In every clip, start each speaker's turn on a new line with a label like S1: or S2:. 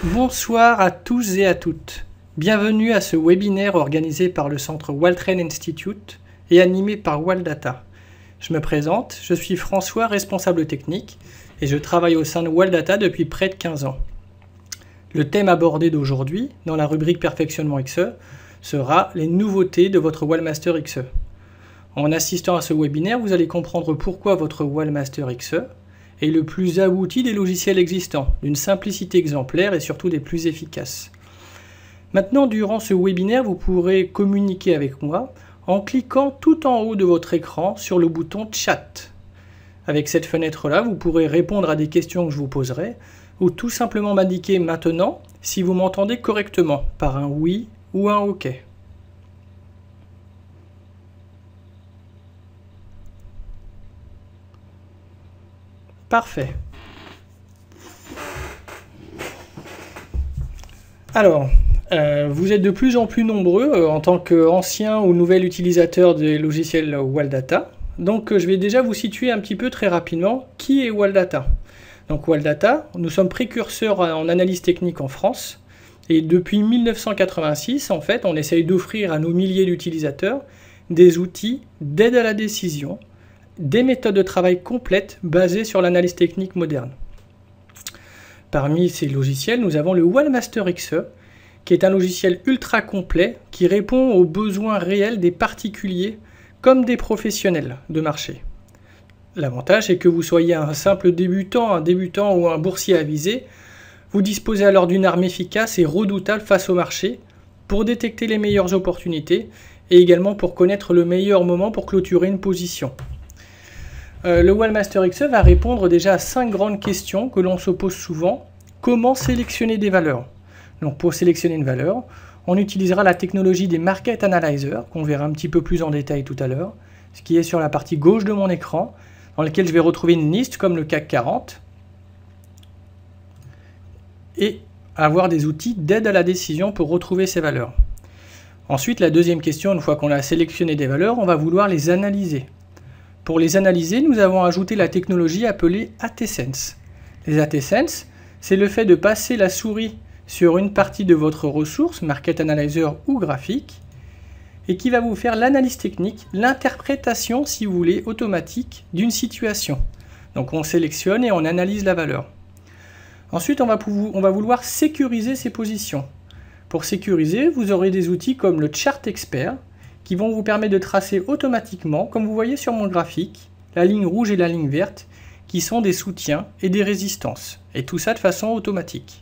S1: Bonsoir à tous et à toutes. Bienvenue à ce webinaire organisé par le centre Waltrain Institute et animé par Waldata. Je me présente, je suis François, responsable technique, et je travaille au sein de Waldata depuis près de 15 ans. Le thème abordé d'aujourd'hui, dans la rubrique Perfectionnement XE, sera les nouveautés de votre Wallmaster XE. En assistant à ce webinaire, vous allez comprendre pourquoi votre Wallmaster XE est le plus abouti des logiciels existants, d'une simplicité exemplaire et surtout des plus efficaces. Maintenant, durant ce webinaire, vous pourrez communiquer avec moi en cliquant tout en haut de votre écran sur le bouton Chat. Avec cette fenêtre-là, vous pourrez répondre à des questions que je vous poserai ou tout simplement m'indiquer maintenant si vous m'entendez correctement par un oui ou un OK. Parfait. Alors, vous êtes de plus en plus nombreux en tant qu'ancien ou nouvel utilisateur des logiciels Waldata. Donc, je vais déjà vous situer un petit peu très rapidement qui est Waldata. Donc, Waldata, nous sommes précurseurs en analyse technique en France. Et depuis 1986, en fait, on essaye d'offrir à nos milliers d'utilisateurs des outils d'aide à la décision, des méthodes de travail complètes basées sur l'analyse technique moderne. Parmi ces logiciels, nous avons le Wallmaster XE, qui est un logiciel ultra complet qui répond aux besoins réels des particuliers comme des professionnels de marché. L'avantage est que vous soyez un simple débutant, un débutant ou un boursier avisé, vous disposez alors d'une arme efficace et redoutable face au marché pour détecter les meilleures opportunités et également pour connaître le meilleur moment pour clôturer une position. Le Wallmaster XE va répondre déjà à 5 grandes questions que l'on se pose souvent. Comment sélectionner des valeurs? Donc pour sélectionner une valeur, on utilisera la technologie des Market Analyzer, qu'on verra un petit peu plus en détail tout à l'heure, ce qui est sur la partie gauche de mon écran, dans lequel je vais retrouver une liste comme le CAC 40, et avoir des outils d'aide à la décision pour retrouver ces valeurs. Ensuite, la deuxième question, une fois qu'on a sélectionné des valeurs, on va vouloir les analyser. Pour les analyser, nous avons ajouté la technologie appelée AT-Sense. Les AT-Sense, c'est le fait de passer la souris sur une partie de votre ressource, Market Analyzer ou graphique, et qui va vous faire l'analyse technique, l'interprétation, si vous voulez, automatique d'une situation. Donc on sélectionne et on analyse la valeur. Ensuite, on va vouloir sécuriser ces positions. Pour sécuriser, vous aurez des outils comme le Chart Expert, qui vont vous permettre de tracer automatiquement, comme vous voyez sur mon graphique, la ligne rouge et la ligne verte, qui sont des soutiens et des résistances, et tout ça de façon automatique.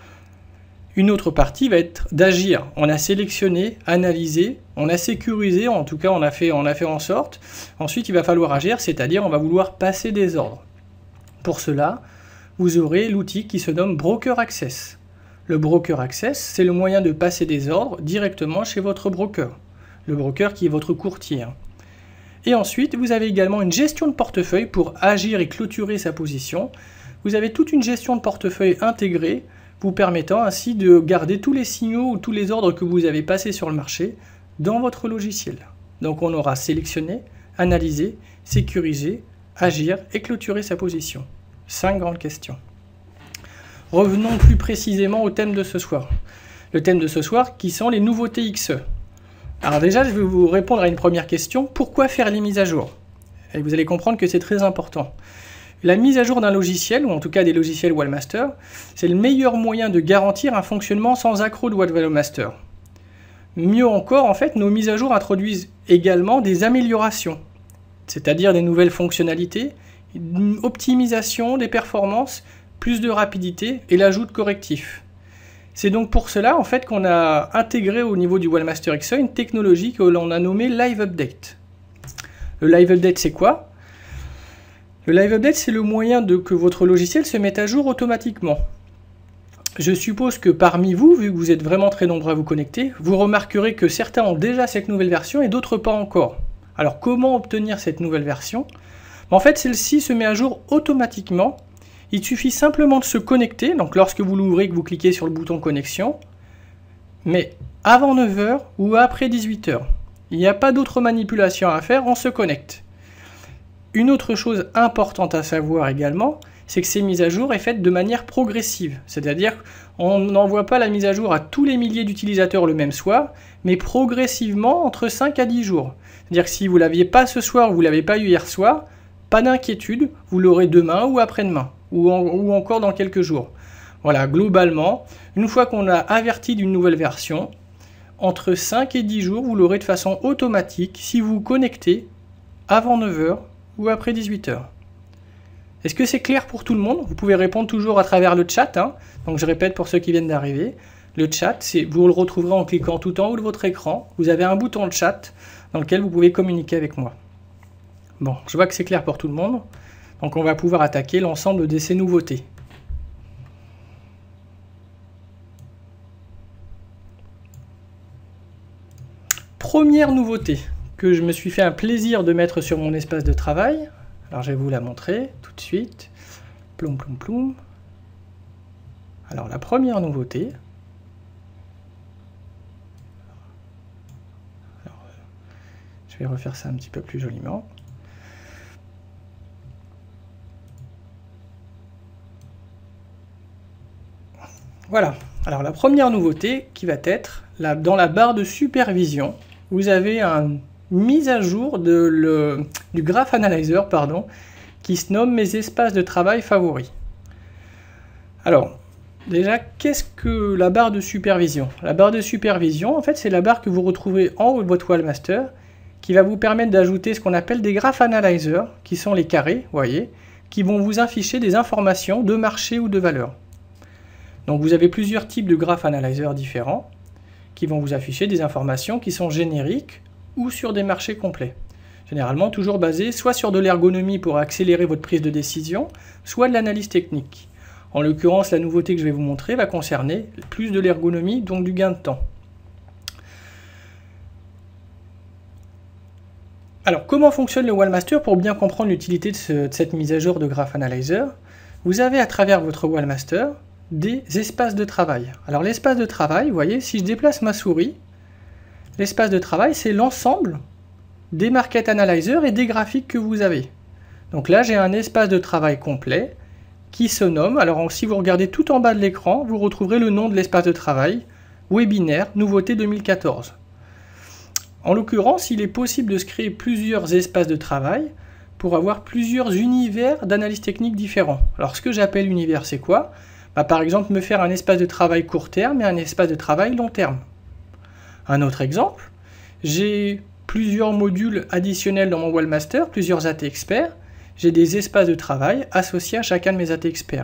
S1: Une autre partie va être d'agir. On a sélectionné, analysé, on a sécurisé, en tout cas on a fait en sorte. Ensuite, il va falloir agir, c'est-à-dire on va vouloir passer des ordres. Pour cela, vous aurez l'outil qui se nomme Broker Access. Le Broker Access, c'est le moyen de passer des ordres directement chez votre broker. Le broker qui est votre courtier. Et ensuite, vous avez également une gestion de portefeuille pour agir et clôturer sa position. Vous avez toute une gestion de portefeuille intégrée, vous permettant ainsi de garder tous les signaux ou tous les ordres que vous avez passés sur le marché dans votre logiciel. Donc on aura sélectionné, analysé, sécurisé, agir et clôturer sa position. 5 grandes questions. Revenons plus précisément au thème de ce soir. Le thème de ce soir qui sont les nouveautés XE. Alors déjà, je vais vous répondre à une première question. Pourquoi faire les mises à jour? Et vous allez comprendre que c'est très important. La mise à jour d'un logiciel, ou en tout cas des logiciels Wallmaster, c'est le meilleur moyen de garantir un fonctionnement sans accroc de Wallmaster. Mieux encore, en fait, nos mises à jour introduisent également des améliorations, c'est-à-dire des nouvelles fonctionnalités, une optimisation des performances, plus de rapidité et l'ajout de correctifs. C'est donc pour cela en fait qu'on a intégré au niveau du Wallmaster XE une technologie que l'on a nommée Live Update. Le Live Update, c'est quoi? Le Live Update, c'est le moyen que votre logiciel se mette à jour automatiquement. Je suppose que parmi vous, vu que vous êtes vraiment très nombreux à vous connecter, vous remarquerez que certains ont déjà cette nouvelle version et d'autres pas encore. Alors comment obtenir cette nouvelle version? En fait, celle-ci se met à jour automatiquement. Il suffit simplement de se connecter, donc lorsque vous l'ouvrez, que vous cliquez sur le bouton connexion, mais avant 9 h ou après 18 h. Il n'y a pas d'autre manipulation à faire, on se connecte. Une autre chose importante à savoir également, c'est que ces mises à jour est faite de manière progressive. C'est-à-dire qu'on n'envoie pas la mise à jour à tous les milliers d'utilisateurs le même soir, mais progressivement entre 5 à 10 jours. C'est-à-dire que si vous ne l'aviez pas ce soir ou vous ne l'avez pas eu hier soir, pas d'inquiétude, vous l'aurez demain ou après-demain, ou encore dans quelques jours. Voilà, globalement, une fois qu'on a averti d'une nouvelle version, entre 5 et 10 jours, vous l'aurez de façon automatique si vous vous connectez avant 9 h ou après 18 h. Est-ce que c'est clair pour tout le monde? Vous pouvez répondre toujours à travers le chat. Donc je répète pour ceux qui viennent d'arriver. Le chat, vous le retrouverez en cliquant tout en haut de votre écran. Vous avez un bouton de chat dans lequel vous pouvez communiquer avec moi. Bon, je vois que c'est clair pour tout le monde. Donc on va pouvoir attaquer l'ensemble de ces nouveautés. Première nouveauté que je me suis fait un plaisir de mettre sur mon espace de travail. Alors je vais vous la montrer tout de suite. Ploum ploum ploum. Alors la première nouveauté. Alors, je vais refaire ça un petit peu plus joliment. Voilà. Alors la première nouveauté qui va être dans la barre de supervision, vous avez une mise à jour du Graph Analyzer qui se nomme mes espaces de travail favoris. Alors, déjà, qu'est-ce que la barre de supervision? La barre de supervision, en fait, c'est la barre que vous retrouvez en haut de votre Wallmaster qui va vous permettre d'ajouter ce qu'on appelle des Graph Analyzer, qui sont les carrés, vous voyez, qui vont vous afficher des informations de marché ou de valeur. Donc vous avez plusieurs types de Graph Analyzer différents qui vont vous afficher des informations qui sont génériques ou sur des marchés complets. Généralement toujours basés soit sur de l'ergonomie pour accélérer votre prise de décision, soit de l'analyse technique. En l'occurrence, la nouveauté que je vais vous montrer va concerner plus de l'ergonomie, donc du gain de temps. Alors comment fonctionne le Wallmaster pour bien comprendre l'utilité de cette mise à jour de Graph Analyzer? Vous avez à travers votre Wallmaster des espaces de travail. Alors l'espace de travail, vous voyez, si je déplace ma souris, l'espace de travail, c'est l'ensemble des Market Analyzer et des graphiques que vous avez. Donc là, j'ai un espace de travail complet qui se nomme, alors si vous regardez tout en bas de l'écran, vous retrouverez le nom de l'espace de travail, Webinaire, nouveauté 2014. En l'occurrence, il est possible de se créer plusieurs espaces de travail pour avoir plusieurs univers d'analyse technique différents. Alors ce que j'appelle univers, c'est quoi? Par exemple, me faire un espace de travail court terme et un espace de travail long terme. Un autre exemple, j'ai plusieurs modules additionnels dans mon Wallmaster, plusieurs AT experts. J'ai des espaces de travail associés à chacun de mes AT experts.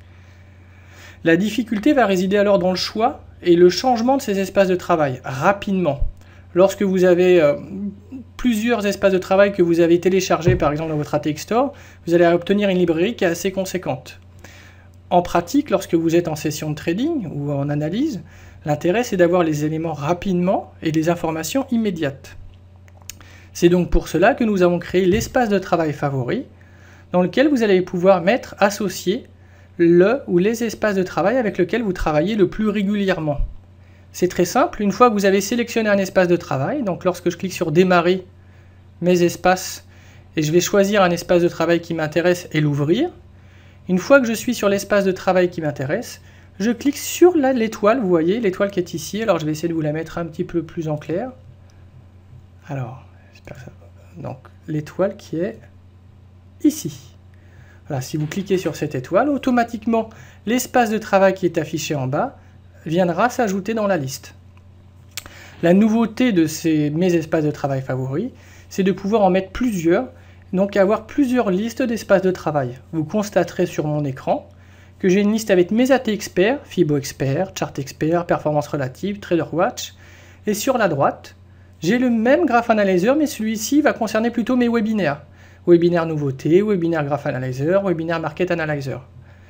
S1: La difficulté va résider alors dans le choix et le changement de ces espaces de travail rapidement. Lorsque vous avez plusieurs espaces de travail que vous avez téléchargés par exemple dans votre ATX Store, vous allez obtenir une librairie qui est assez conséquente. En pratique, lorsque vous êtes en session de trading ou en analyse, l'intérêt c'est d'avoir les éléments rapidement et des informations immédiates. C'est donc pour cela que nous avons créé l'espace de travail favori, dans lequel vous allez pouvoir mettre associé le ou les espaces de travail avec lesquels vous travaillez le plus régulièrement. C'est très simple, une fois que vous avez sélectionné un espace de travail, donc lorsque je clique sur démarrer mes espaces et je vais choisir un espace de travail qui m'intéresse et l'ouvrir, une fois que je suis sur l'espace de travail qui m'intéresse, je clique sur l'étoile, vous voyez, l'étoile qui est ici. Alors je vais essayer de vous la mettre un petit peu plus en clair. Alors, j'espère que ça va. Donc l'étoile qui est ici. Voilà, si vous cliquez sur cette étoile, automatiquement l'espace de travail qui est affiché en bas viendra s'ajouter dans la liste. La nouveauté de mes espaces de travail favoris, c'est de pouvoir en mettre plusieurs, donc avoir plusieurs listes d'espaces de travail. Vous constaterez sur mon écran que j'ai une liste avec mes AT experts, Fibo expert, Chart expert, performance relative, Trader Watch, et sur la droite, j'ai le même Graph Analyzer, mais celui-ci va concerner plutôt mes webinaires. Webinaire nouveauté, webinaire Graph Analyzer, webinaire Market Analyzer.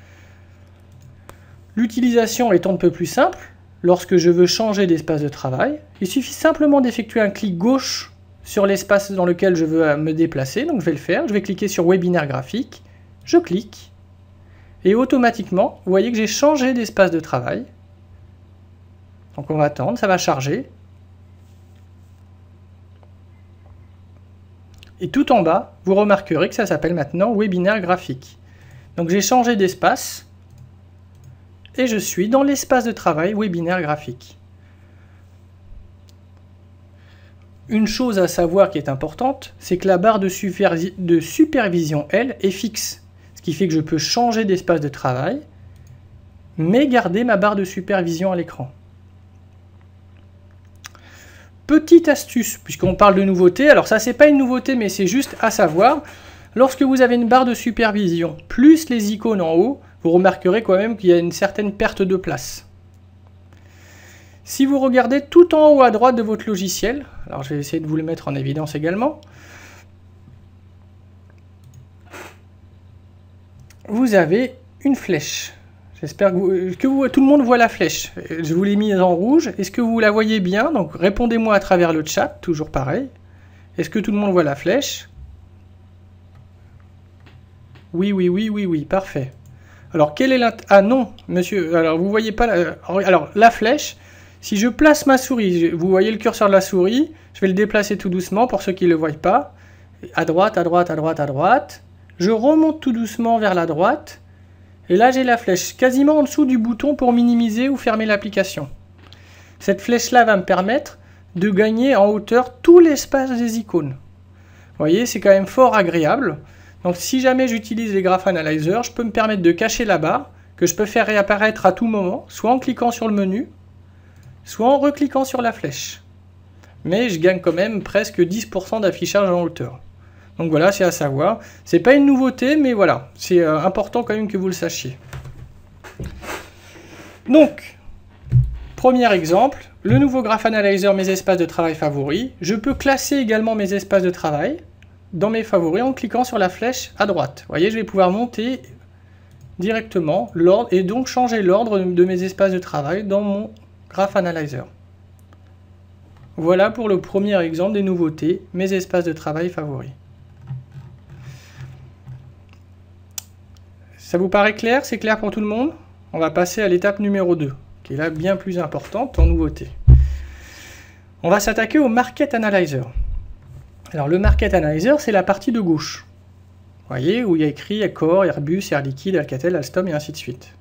S1: L'utilisation est un peu plus simple. Lorsque je veux changer d'espace de travail, il suffit simplement d'effectuer un clic gauche sur l'espace dans lequel je veux me déplacer. Donc je vais le faire, je vais cliquer sur webinaire graphique, je clique, et automatiquement, vous voyez que j'ai changé d'espace de travail. Donc on va attendre, ça va charger. Et tout en bas, vous remarquerez que ça s'appelle maintenant webinaire graphique. Donc j'ai changé d'espace et je suis dans l'espace de travail webinaire graphique. Une chose à savoir qui est importante, c'est que la barre de supervision, elle, est fixe. Ce qui fait que je peux changer d'espace de travail, mais garder ma barre de supervision à l'écran. Petite astuce, puisqu'on parle de nouveauté, alors ça c'est pas une nouveauté, mais c'est juste à savoir, lorsque vous avez une barre de supervision, plus les icônes en haut, vous remarquerez quand même qu'il y a une certaine perte de place. Si vous regardez tout en haut à droite de votre logiciel, alors je vais essayer de vous le mettre en évidence également, vous avez une flèche. J'espère que tout le monde voit la flèche. Je vous l'ai mise en rouge. Est-ce que vous la voyez bien? Donc répondez-moi à travers le chat, toujours pareil. Est-ce que tout le monde voit la flèche? Oui, oui, oui, oui, oui, parfait. Alors quelle est l'intérêt? Ah non, monsieur, alors vous voyez pas la... Alors la flèche, si je place ma souris, vous voyez le curseur de la souris, je vais le déplacer tout doucement pour ceux qui ne le voient pas. À droite, à droite, à droite, à droite. Je remonte tout doucement vers la droite. Et là, j'ai la flèche quasiment en dessous du bouton pour minimiser ou fermer l'application. Cette flèche-là va me permettre de gagner en hauteur tout l'espace des icônes. Vous voyez, c'est quand même fort agréable. Donc si jamais j'utilise les Graph Analyzer, je peux me permettre de cacher la barre, que je peux faire réapparaître à tout moment, soit en cliquant sur le menu, soit en recliquant sur la flèche. Mais je gagne quand même presque 10% d'affichage en hauteur. Donc voilà, c'est à savoir. C'est pas une nouveauté, mais voilà, c'est important quand même que vous le sachiez. Donc, premier exemple, le nouveau Graph Analyzer, mes espaces de travail favoris. Je peux classer également mes espaces de travail dans mes favoris en cliquant sur la flèche à droite. Vous voyez, je vais pouvoir monter directement l'ordre et donc changer l'ordre de mes espaces de travail dans mon Graph Analyzer. Voilà pour le premier exemple des nouveautés, mes espaces de travail favoris. Ça vous paraît clair? C'est clair pour tout le monde? On va passer à l'étape numéro 2, qui est là bien plus importante en nouveauté. On va s'attaquer au Market Analyzer. Alors le Market Analyzer, c'est la partie de gauche. Vous voyez, où il y a écrit Accor, Airbus, Air Liquide, Alcatel, Alstom et ainsi de suite.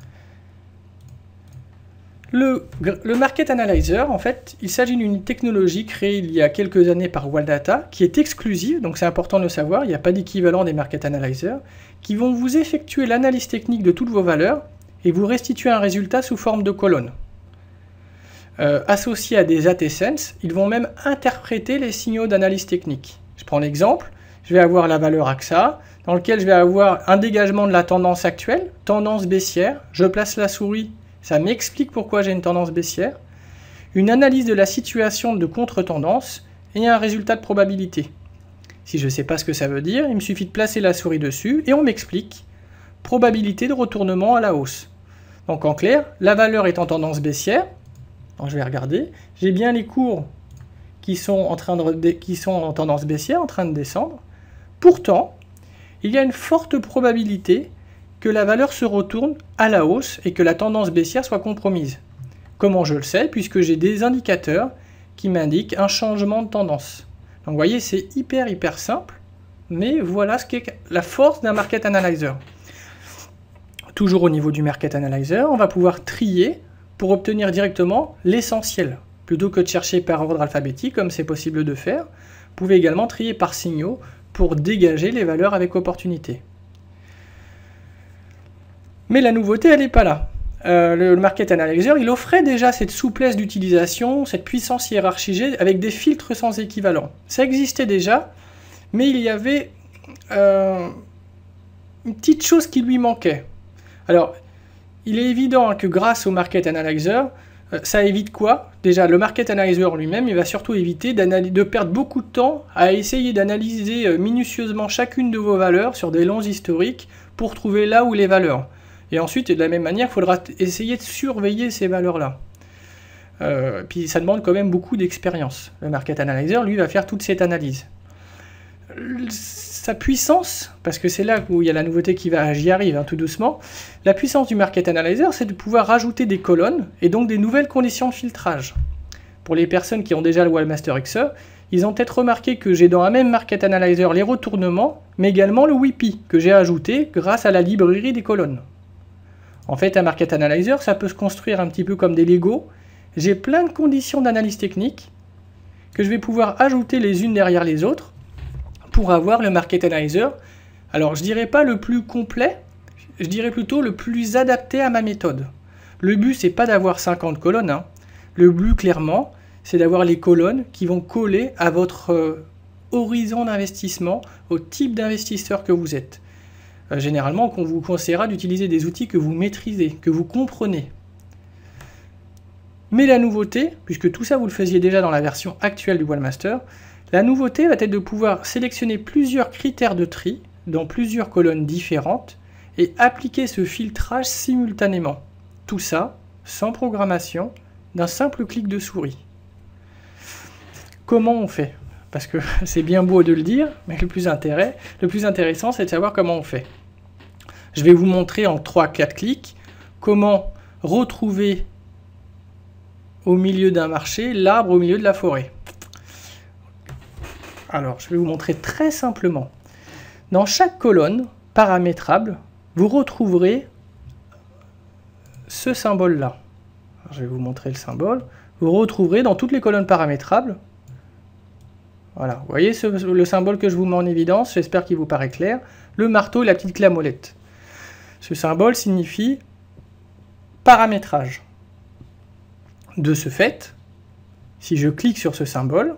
S1: Le Market Analyzer, en fait, il s'agit d'une technologie créée il y a quelques années par Waldata, qui est exclusive, donc c'est important de le savoir, il n'y a pas d'équivalent des Market Analyzer, qui vont vous effectuer l'analyse technique de toutes vos valeurs et vous restituer un résultat sous forme de colonne. Associés à des AT-Sense, ils vont même interpréter les signaux d'analyse technique. Je prends l'exemple, je vais avoir la valeur AXA, dans lequel je vais avoir un dégagement de la tendance actuelle, tendance baissière, je place la souris, ça m'explique pourquoi j'ai une tendance baissière, une analyse de la situation de contre-tendance et un résultat de probabilité. Si je ne sais pas ce que ça veut dire, il me suffit de placer la souris dessus et on m'explique probabilité de retournement à la hausse. Donc en clair, la valeur est en tendance baissière, donc je vais regarder, j'ai bien les cours qui sont en tendance baissière, en train de descendre. Pourtant, il y a une forte probabilité que la valeur se retourne à la hausse et que la tendance baissière soit compromise. Comment je le sais? Puisque j'ai des indicateurs qui m'indiquent un changement de tendance. Donc vous voyez, c'est hyper simple, mais voilà ce qu'est la force d'un Market Analyzer. Toujours au niveau du Market Analyzer, on va pouvoir trier pour obtenir directement l'essentiel. Plutôt que de chercher par ordre alphabétique, comme c'est possible de faire, vous pouvez également trier par signaux pour dégager les valeurs avec opportunité. Mais la nouveauté, elle n'est pas là. Le Market Analyzer, il offrait déjà cette souplesse d'utilisation, cette puissance hiérarchisée avec des filtres sans équivalent. Ça existait déjà, mais il y avait une petite chose qui lui manquait. Alors, il est évident que grâce au Market Analyzer, ça évite quoi? Déjà, le Market Analyzer lui-même, il va surtout éviter de perdre beaucoup de temps à essayer d'analyser minutieusement chacune de vos valeurs sur des longs historiques pour trouver là où les valeurs. Et ensuite, de la même manière, il faudra essayer de surveiller ces valeurs-là. Puis ça demande quand même beaucoup d'expérience. Le Market Analyzer, lui, va faire toute cette analyse. Sa puissance, parce que c'est là où il y a la nouveauté j'y arrive tout doucement, la puissance du Market Analyzer, c'est de pouvoir rajouter des colonnes et donc des nouvelles conditions de filtrage. Pour les personnes qui ont déjà le Webmaster XE, ils ont peut-être remarqué que j'ai dans un même Market Analyzer les retournements, mais également le WIPI que j'ai ajouté grâce à la librairie des colonnes. En fait, un Market Analyzer, ça peut se construire un petit peu comme des Lego. J'ai plein de conditions d'analyse technique que je vais pouvoir ajouter les unes derrière les autres pour avoir le Market Analyzer. Alors, je dirais pas le plus complet, je dirais plutôt le plus adapté à ma méthode. Le but, c'est pas d'avoir 50 colonnes. Hein. Le but, clairement, c'est d'avoir les colonnes qui vont coller à votre horizon d'investissement, au type d'investisseur que vous êtes. Généralement, on vous conseillera d'utiliser des outils que vous maîtrisez, que vous comprenez. Mais la nouveauté, puisque tout ça vous le faisiez déjà dans la version actuelle du Wallmaster, la nouveauté va être de pouvoir sélectionner plusieurs critères de tri dans plusieurs colonnes différentes et appliquer ce filtrage simultanément. Tout ça sans programmation, d'un simple clic de souris. Comment on fait? Parce que c'est bien beau de le dire, mais le plus intéressant, c'est de savoir comment on fait. Je vais vous montrer en 3-4 clics comment retrouver au milieu d'un marché l'arbre au milieu de la forêt. Alors, je vais vous montrer très simplement. Dans chaque colonne paramétrable, vous retrouverez ce symbole-là. Je vais vous montrer le symbole. Vous retrouverez dans toutes les colonnes paramétrables. Voilà, vous voyez le symbole que je vous mets en évidence, j'espère qu'il vous paraît clair. Le marteau et la petite clé à molette. Ce symbole signifie paramétrage. De ce fait, si je clique sur ce symbole,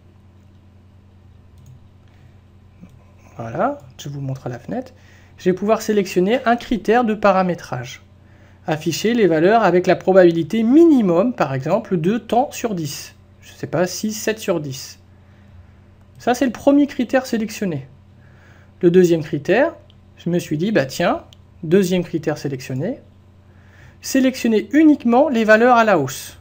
S1: voilà, je vous montre à la fenêtre, je vais pouvoir sélectionner un critère de paramétrage. Afficher les valeurs avec la probabilité minimum, par exemple, de temps sur 10. Je ne sais pas, 6, 7 sur 10. Ça, c'est le premier critère sélectionné. Le deuxième critère, je me suis dit, bah tiens, deuxième critère sélectionné, sélectionner uniquement les valeurs à la hausse.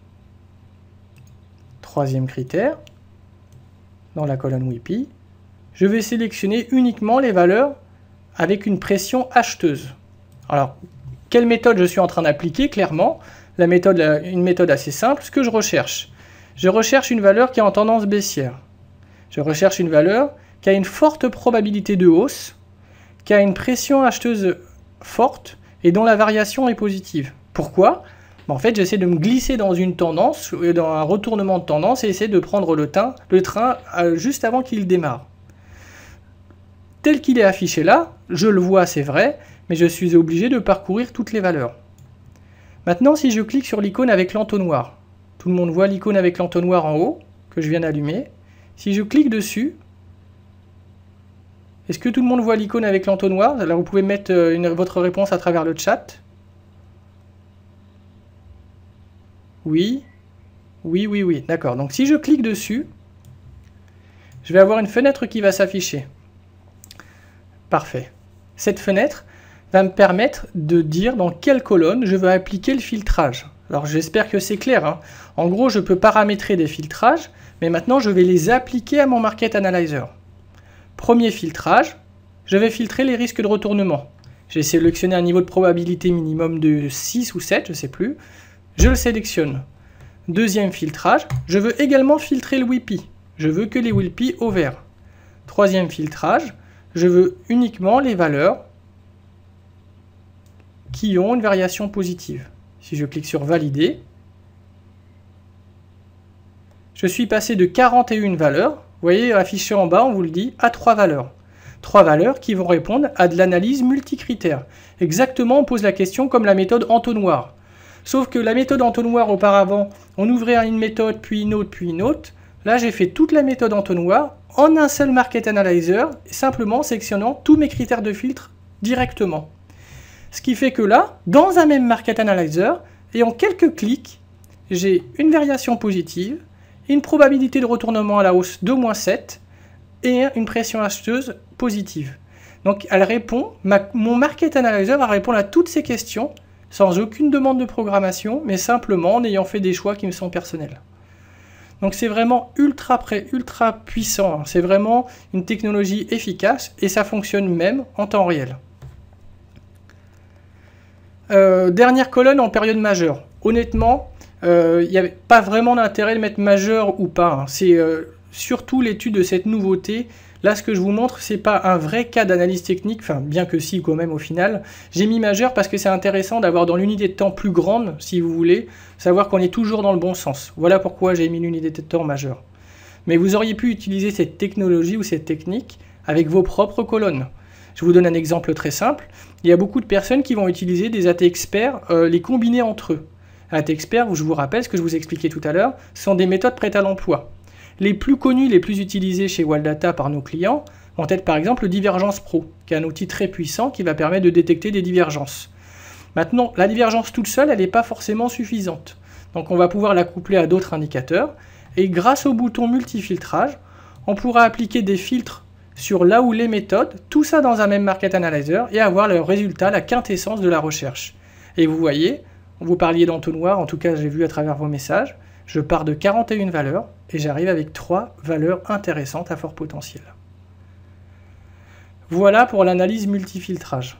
S1: Troisième critère, dans la colonne WIPI, je vais sélectionner uniquement les valeurs avec une pression acheteuse. Alors, quelle méthode je suis en train d'appliquer? Clairement, une méthode assez simple. Ce que je recherche une valeur qui est en tendance baissière. Je recherche une valeur qui a une forte probabilité de hausse, qui a une pression acheteuse forte et dont la variation est positive. Pourquoi? En fait, j'essaie de me glisser dans une tendance, dans un retournement de tendance et essayer de prendre le train juste avant qu'il démarre. Tel qu'il est affiché là, je le vois, c'est vrai, mais je suis obligé de parcourir toutes les valeurs. Maintenant, si je clique sur l'icône avec l'entonnoir, tout le monde voit l'icône avec l'entonnoir en haut, que je viens d'allumer. Si je clique dessus, est-ce que tout le monde voit l'icône avec l'entonnoir? Alors vous pouvez mettre votre réponse à travers le chat. Oui, oui, oui, oui, d'accord. Donc si je clique dessus, je vais avoir une fenêtre qui va s'afficher. Parfait. Cette fenêtre va me permettre de dire dans quelle colonne je veux appliquer le filtrage. Alors j'espère que c'est clair. Hein. En gros, je peux paramétrer des filtrages, mais maintenant je vais les appliquer à mon Market Analyzer. Premier filtrage, je vais filtrer les risques de retournement. J'ai sélectionné un niveau de probabilité minimum de 6 ou 7, je ne sais plus. Je le sélectionne. Deuxième filtrage, je veux également filtrer le WIPI. Je veux que les WIPI au vert. Troisième filtrage, je veux uniquement les valeurs qui ont une variation positive. Si je clique sur valider, je suis passé de 41 valeurs, vous voyez affiché en bas, on vous le dit, à 3 valeurs. 3 valeurs qui vont répondre à de l'analyse multicritère. Exactement, on pose la question comme la méthode entonnoir. Sauf que la méthode entonnoir, auparavant, on ouvrait une méthode, puis une autre, puis une autre. Là, j'ai fait toute la méthode entonnoir en un seul Market Analyzer, simplement sélectionnant tous mes critères de filtre directement. Ce qui fait que là, dans un même Market Analyzer, et en quelques clics, j'ai une variation positive, une probabilité de retournement à la hausse de -7 et une pression acheteuse positive. Donc elle répond, mon Market Analyzer va répondre à toutes ces questions sans aucune demande de programmation, mais simplement en ayant fait des choix qui me sont personnels. Donc c'est vraiment ultra puissant, c'est vraiment une technologie efficace et ça fonctionne même en temps réel. Dernière colonne en période majeure. Honnêtement, il n'y avait pas vraiment d'intérêt de mettre majeur ou pas. Hein. surtout l'étude de cette nouveauté. Là, ce que je vous montre, c'est pas un vrai cas d'analyse technique, enfin, bien que si, quand même, au final. J'ai mis majeur parce que c'est intéressant d'avoir dans l'unité de temps plus grande, si vous voulez, savoir qu'on est toujours dans le bon sens. Voilà pourquoi j'ai mis l'unité de temps majeure. Mais vous auriez pu utiliser cette technologie ou cette technique avec vos propres colonnes. Je vous donne un exemple très simple. Il y a beaucoup de personnes qui vont utiliser des AT experts, les combiner entre eux. AT experts, je vous rappelle ce que je vous expliquais tout à l'heure, sont des méthodes prêtes à l'emploi. Les plus connus, les plus utilisés chez Waldata par nos clients vont être par exemple le Divergence Pro, qui est un outil très puissant qui va permettre de détecter des divergences. Maintenant, la divergence toute seule, elle n'est pas forcément suffisante. Donc on va pouvoir la coupler à d'autres indicateurs, et grâce au bouton multifiltrage, on pourra appliquer des filtres sur là où les méthodes, tout ça dans un même Market Analyzer, et avoir le résultat, la quintessence de la recherche. Et vous voyez, vous parliez d'entonnoir, en tout cas j'ai vu à travers vos messages, je pars de 41 valeurs et j'arrive avec 3 valeurs intéressantes à fort potentiel. Voilà pour l'analyse multifiltrage.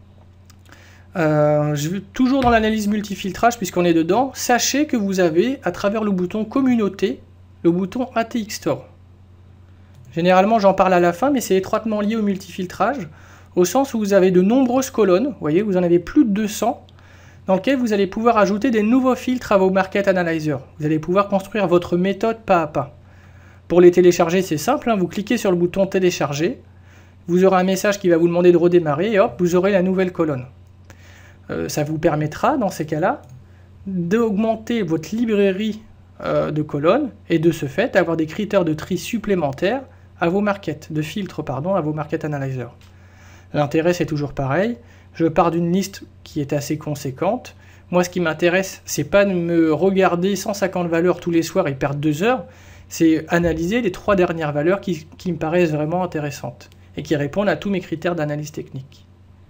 S1: Toujours dans l'analyse multifiltrage, puisqu'on est dedans, sachez que vous avez, à travers le bouton communauté, le bouton ATX Store. Généralement j'en parle à la fin, mais c'est étroitement lié au multifiltrage, au sens où vous avez de nombreuses colonnes, vous voyez, vous en avez plus de 200, dans lequel vous allez pouvoir ajouter des nouveaux filtres à vos Market Analyzer. Vous allez pouvoir construire votre méthode pas à pas. Pour les télécharger, c'est simple, hein, vous cliquez sur le bouton télécharger, vous aurez un message qui va vous demander de redémarrer et hop, vous aurez la nouvelle colonne. Ça vous permettra, dans ces cas-là, d'augmenter votre librairie de colonnes et de ce fait, d'avoir des critères de tri supplémentaires à vos de filtres, pardon, à vos Market Analyzer. L'intérêt, c'est toujours pareil. Je pars d'une liste qui est assez conséquente. Moi, ce qui m'intéresse, c'est pas de me regarder 150 valeurs tous les soirs et perdre 2 heures. C'est analyser les 3 dernières valeurs qui me paraissent vraiment intéressantes et qui répondent à tous mes critères d'analyse technique.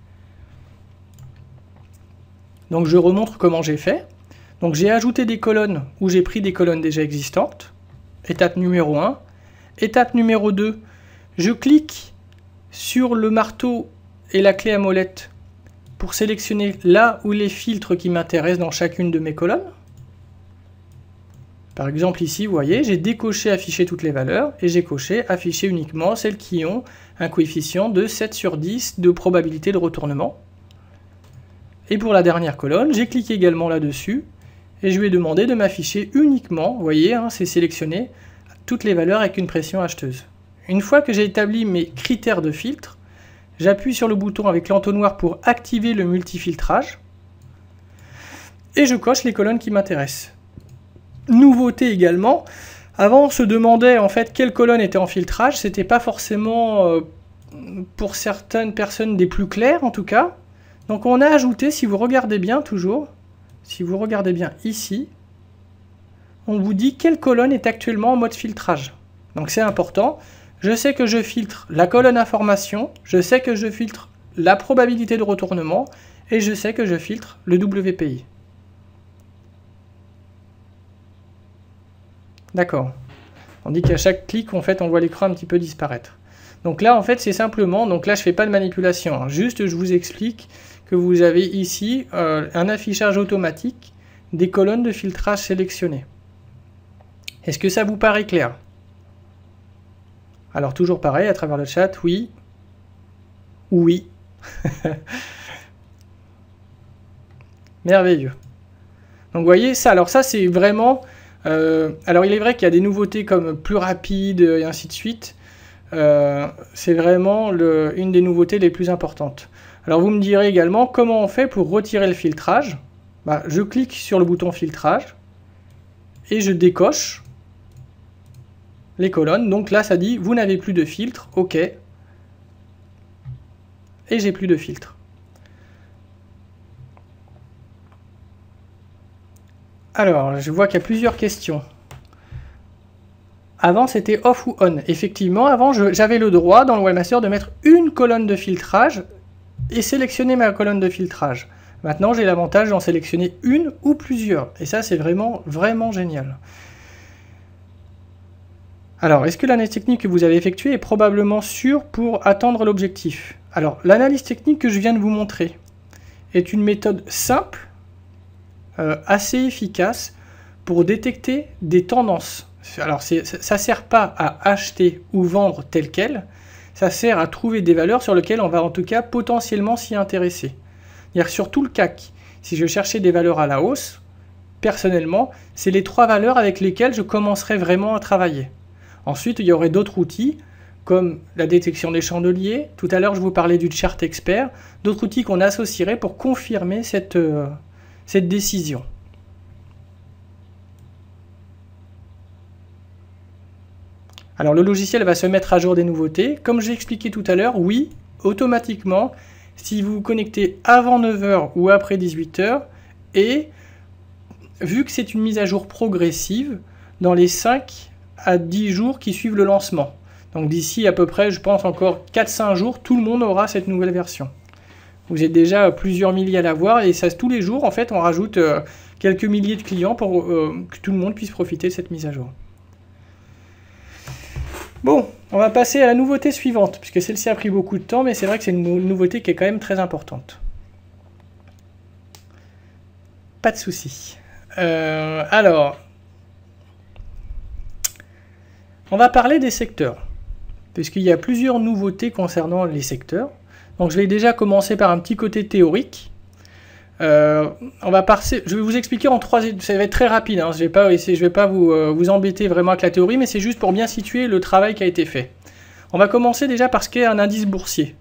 S1: Donc, je remontre comment j'ai fait. Donc, j'ai ajouté des colonnes où j'ai pris des colonnes déjà existantes. Étape numéro 1. Étape numéro 2. Je clique sur le marteau et la clé à molette pour sélectionner là où les filtres qui m'intéressent dans chacune de mes colonnes. Par exemple ici, vous voyez, j'ai décoché afficher toutes les valeurs et j'ai coché afficher uniquement celles qui ont un coefficient de 7 sur 10 de probabilité de retournement. Et pour la dernière colonne, j'ai cliqué également là-dessus et je lui ai demandé de m'afficher uniquement, vous voyez, hein, c'est sélectionné, toutes les valeurs avec une pression acheteuse. Une fois que j'ai établi mes critères de filtre, j'appuie sur le bouton avec l'entonnoir pour activer le multifiltrage et je coche les colonnes qui m'intéressent. Nouveauté également, avant on se demandait en fait quelle colonne était en filtrage, c'était pas forcément pour certaines personnes des plus claires en tout cas. Donc on a ajouté, si vous regardez bien toujours, si vous regardez bien ici, on vous dit quelle colonne est actuellement en mode filtrage. Donc c'est important. Je sais que je filtre la colonne information, je sais que je filtre la probabilité de retournement et je sais que je filtre le WPI. D'accord. On dit qu'à chaque clic, en fait, on voit l'écran un petit peu disparaître. Donc là, en fait, c'est simplement, donc là, je ne fais pas de manipulation, hein, juste je vous explique que vous avez ici un affichage automatique des colonnes de filtrage sélectionnées. Est-ce que ça vous paraît clair ? Alors toujours pareil, à travers le chat, oui, oui. Merveilleux. Donc vous voyez, ça, alors ça c'est vraiment... alors il est vrai qu'il y a des nouveautés comme plus rapide et ainsi de suite. C'est vraiment une des nouveautés les plus importantes. Alors vous me direz également comment on fait pour retirer le filtrage. Bah, je clique sur le bouton filtrage et je décoche les colonnes. Donc là ça dit vous n'avez plus de filtre, ok. Et j'ai plus de filtre. Alors je vois qu'il y a plusieurs questions. Avant c'était off ou on. Effectivement avant j'avais le droit dans le webmaster de mettre une colonne de filtrage et sélectionner ma colonne de filtrage. Maintenant j'ai l'avantage d'en sélectionner une ou plusieurs. Et ça c'est vraiment génial. Alors, est-ce que l'analyse technique que vous avez effectuée est probablement sûre pour atteindre l'objectif? Alors, l'analyse technique que je viens de vous montrer est une méthode simple, assez efficace pour détecter des tendances Alors ça ne sert pas à acheter ou vendre tel quel, ça sert à trouver des valeurs sur lesquelles on va en tout cas potentiellement s'y intéresser. C'est-à-dire sur tout le CAC, si je cherchais des valeurs à la hausse, personnellement, c'est les 3 valeurs avec lesquelles je commencerai vraiment à travailler. Ensuite, il y aurait d'autres outils, comme la détection des chandeliers. Tout à l'heure, je vous parlais du chart expert, d'autres outils qu'on associerait pour confirmer cette décision. Alors le logiciel va se mettre à jour des nouveautés. Comme j'ai expliqué tout à l'heure, oui, automatiquement, si vous vous connectez avant 9 h ou après 18 h, et vu que c'est une mise à jour progressive, dans les 5 à 10 jours qui suivent le lancement. Donc d'ici à peu près, je pense encore 4-5 jours, tout le monde aura cette nouvelle version. Vous êtes déjà plusieurs milliers à l'avoir, et ça, tous les jours, en fait, on rajoute quelques milliers de clients pour que tout le monde puisse profiter de cette mise à jour. Bon, on va passer à la nouveauté suivante, puisque celle-ci a pris beaucoup de temps, mais c'est vrai que c'est une nouveauté qui est quand même très importante. Pas de souci. Alors, on va parler des secteurs, puisqu'il y a plusieurs nouveautés concernant les secteurs. Donc je vais déjà commencer par un petit côté théorique. Je vais vous expliquer en 3... Ça va être très rapide, hein, je ne vais pas vous embêter vraiment avec la théorie, mais c'est juste pour bien situer le travail qui a été fait. On va commencer déjà par ce qu'est un indice boursier.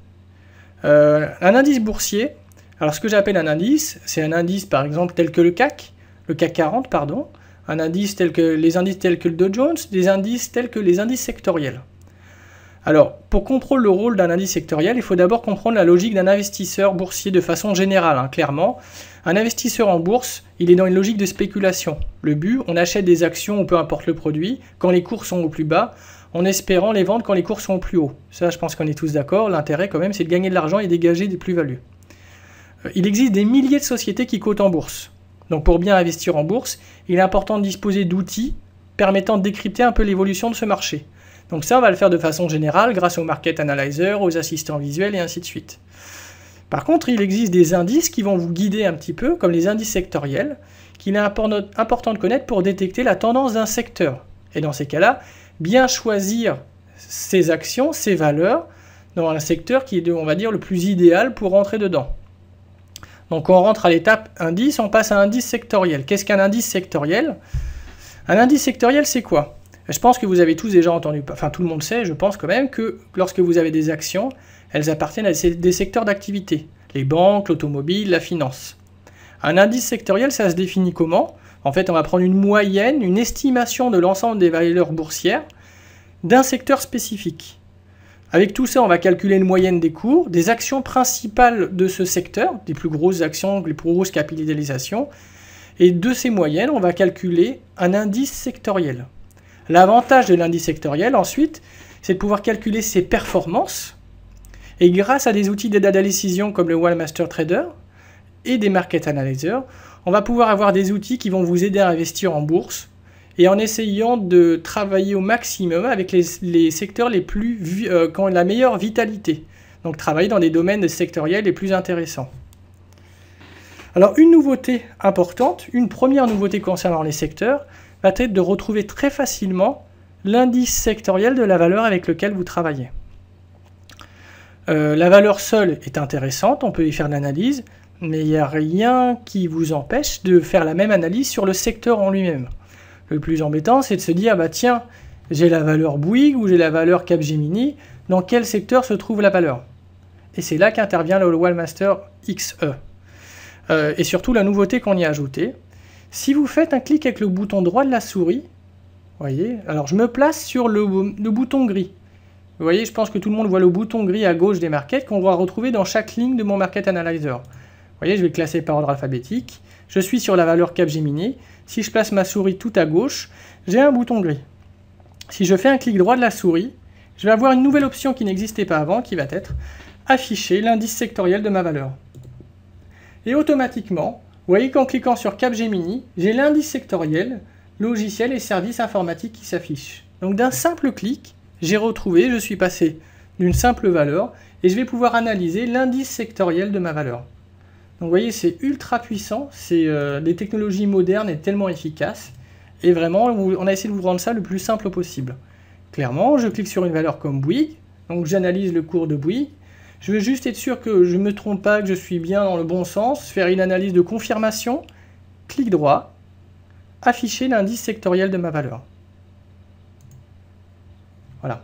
S1: Un indice boursier, alors ce que j'appelle un indice, c'est un indice par exemple tel que le CAC 40, pardon, les indices tels que le Dow Jones, des indices tels que les indices sectoriels. Alors, pour comprendre le rôle d'un indice sectoriel, il faut d'abord comprendre la logique d'un investisseur boursier de façon générale, hein, clairement. Un investisseur en bourse, il est dans une logique de spéculation. Le but, on achète des actions ou peu importe le produit, quand les cours sont au plus bas, en espérant les vendre quand les cours sont au plus haut. Ça, je pense qu'on est tous d'accord. L'intérêt, quand même, c'est de gagner de l'argent et dégager des plus-values. Il existe des milliers de sociétés qui cotent en bourse. Donc, pour bien investir en bourse, il est important de disposer d'outils permettant de décrypter un peu l'évolution de ce marché. Donc ça, on va le faire de façon générale grâce aux market analyzers, aux assistants visuels et ainsi de suite. Par contre, il existe des indices qui vont vous guider un petit peu, comme les indices sectoriels, qu'il est important de connaître pour détecter la tendance d'un secteur. Et dans ces cas-là, bien choisir ses actions, ses valeurs, dans un secteur qui est, on va dire, le plus idéal pour rentrer dedans. Donc on rentre à l'étape indice, on passe à indice sectoriel. Qu'est-ce qu'un indice sectoriel? Un indice sectoriel, c'est quoi? Je pense que vous avez tous déjà entendu, enfin tout le monde sait, je pense quand même, que lorsque vous avez des actions, elles appartiennent à des secteurs d'activité. Les banques, l'automobile, la finance. Un indice sectoriel, ça se définit comment? En fait, on va prendre une moyenne, une estimation de l'ensemble des valeurs boursières d'un secteur spécifique. Avec tout ça, on va calculer une moyenne des cours, des actions principales de ce secteur, des plus grosses actions, les plus grosses capitalisations, et de ces moyennes, on va calculer un indice sectoriel. L'avantage de l'indice sectoriel, ensuite, c'est de pouvoir calculer ses performances, et grâce à des outils d'aide à la décision comme le Wallmaster Trader et des market analyzers, on va pouvoir avoir des outils qui vont vous aider à investir en bourse, et en essayant de travailler au maximum avec les secteurs qui ont la meilleure vitalité. Donc travailler dans des domaines sectoriels les plus intéressants. Alors une nouveauté importante, une première nouveauté concernant les secteurs, va être de retrouver très facilement l'indice sectoriel de la valeur avec lequel vous travaillez. La valeur seule est intéressante, on peut y faire de l'analyse, mais il n'y a rien qui vous empêche de faire la même analyse sur le secteur en lui-même. Le plus embêtant, c'est de se dire, bah tiens, j'ai la valeur Bouygues ou j'ai la valeur Capgemini, dans quel secteur se trouve la valeur? Et c'est là qu'intervient le Wallmaster XE. Et surtout la nouveauté qu'on y a ajoutée, si vous faites un clic avec le bouton droit de la souris, voyez, alors je me place sur le bouton gris. Vous voyez, je pense que tout le monde voit le bouton gris à gauche des markets qu'on va retrouver dans chaque ligne de mon Market Analyzer. Vous voyez, je vais classer par ordre alphabétique. Je suis sur la valeur Capgemini. Si je place ma souris tout à gauche, j'ai un bouton gris. Si je fais un clic droit de la souris, je vais avoir une nouvelle option qui n'existait pas avant, qui va être afficher l'indice sectoriel de ma valeur. Et automatiquement, vous voyez qu'en cliquant sur Capgemini, j'ai l'indice sectoriel, logiciel et services informatiques qui s'affichent. Donc d'un simple clic, j'ai retrouvé, je suis passé d'une simple valeur et je vais pouvoir analyser l'indice sectoriel de ma valeur. Donc vous voyez, c'est ultra puissant, c'est des technologies modernes et tellement efficaces. Et vraiment, on a essayé de vous rendre ça le plus simple possible. Clairement, je clique sur une valeur comme Bouygues, donc j'analyse le cours de Bouygues. Je veux juste être sûr que je ne me trompe pas, que je suis bien dans le bon sens, faire une analyse de confirmation, clic droit, afficher l'indice sectoriel de ma valeur. Voilà.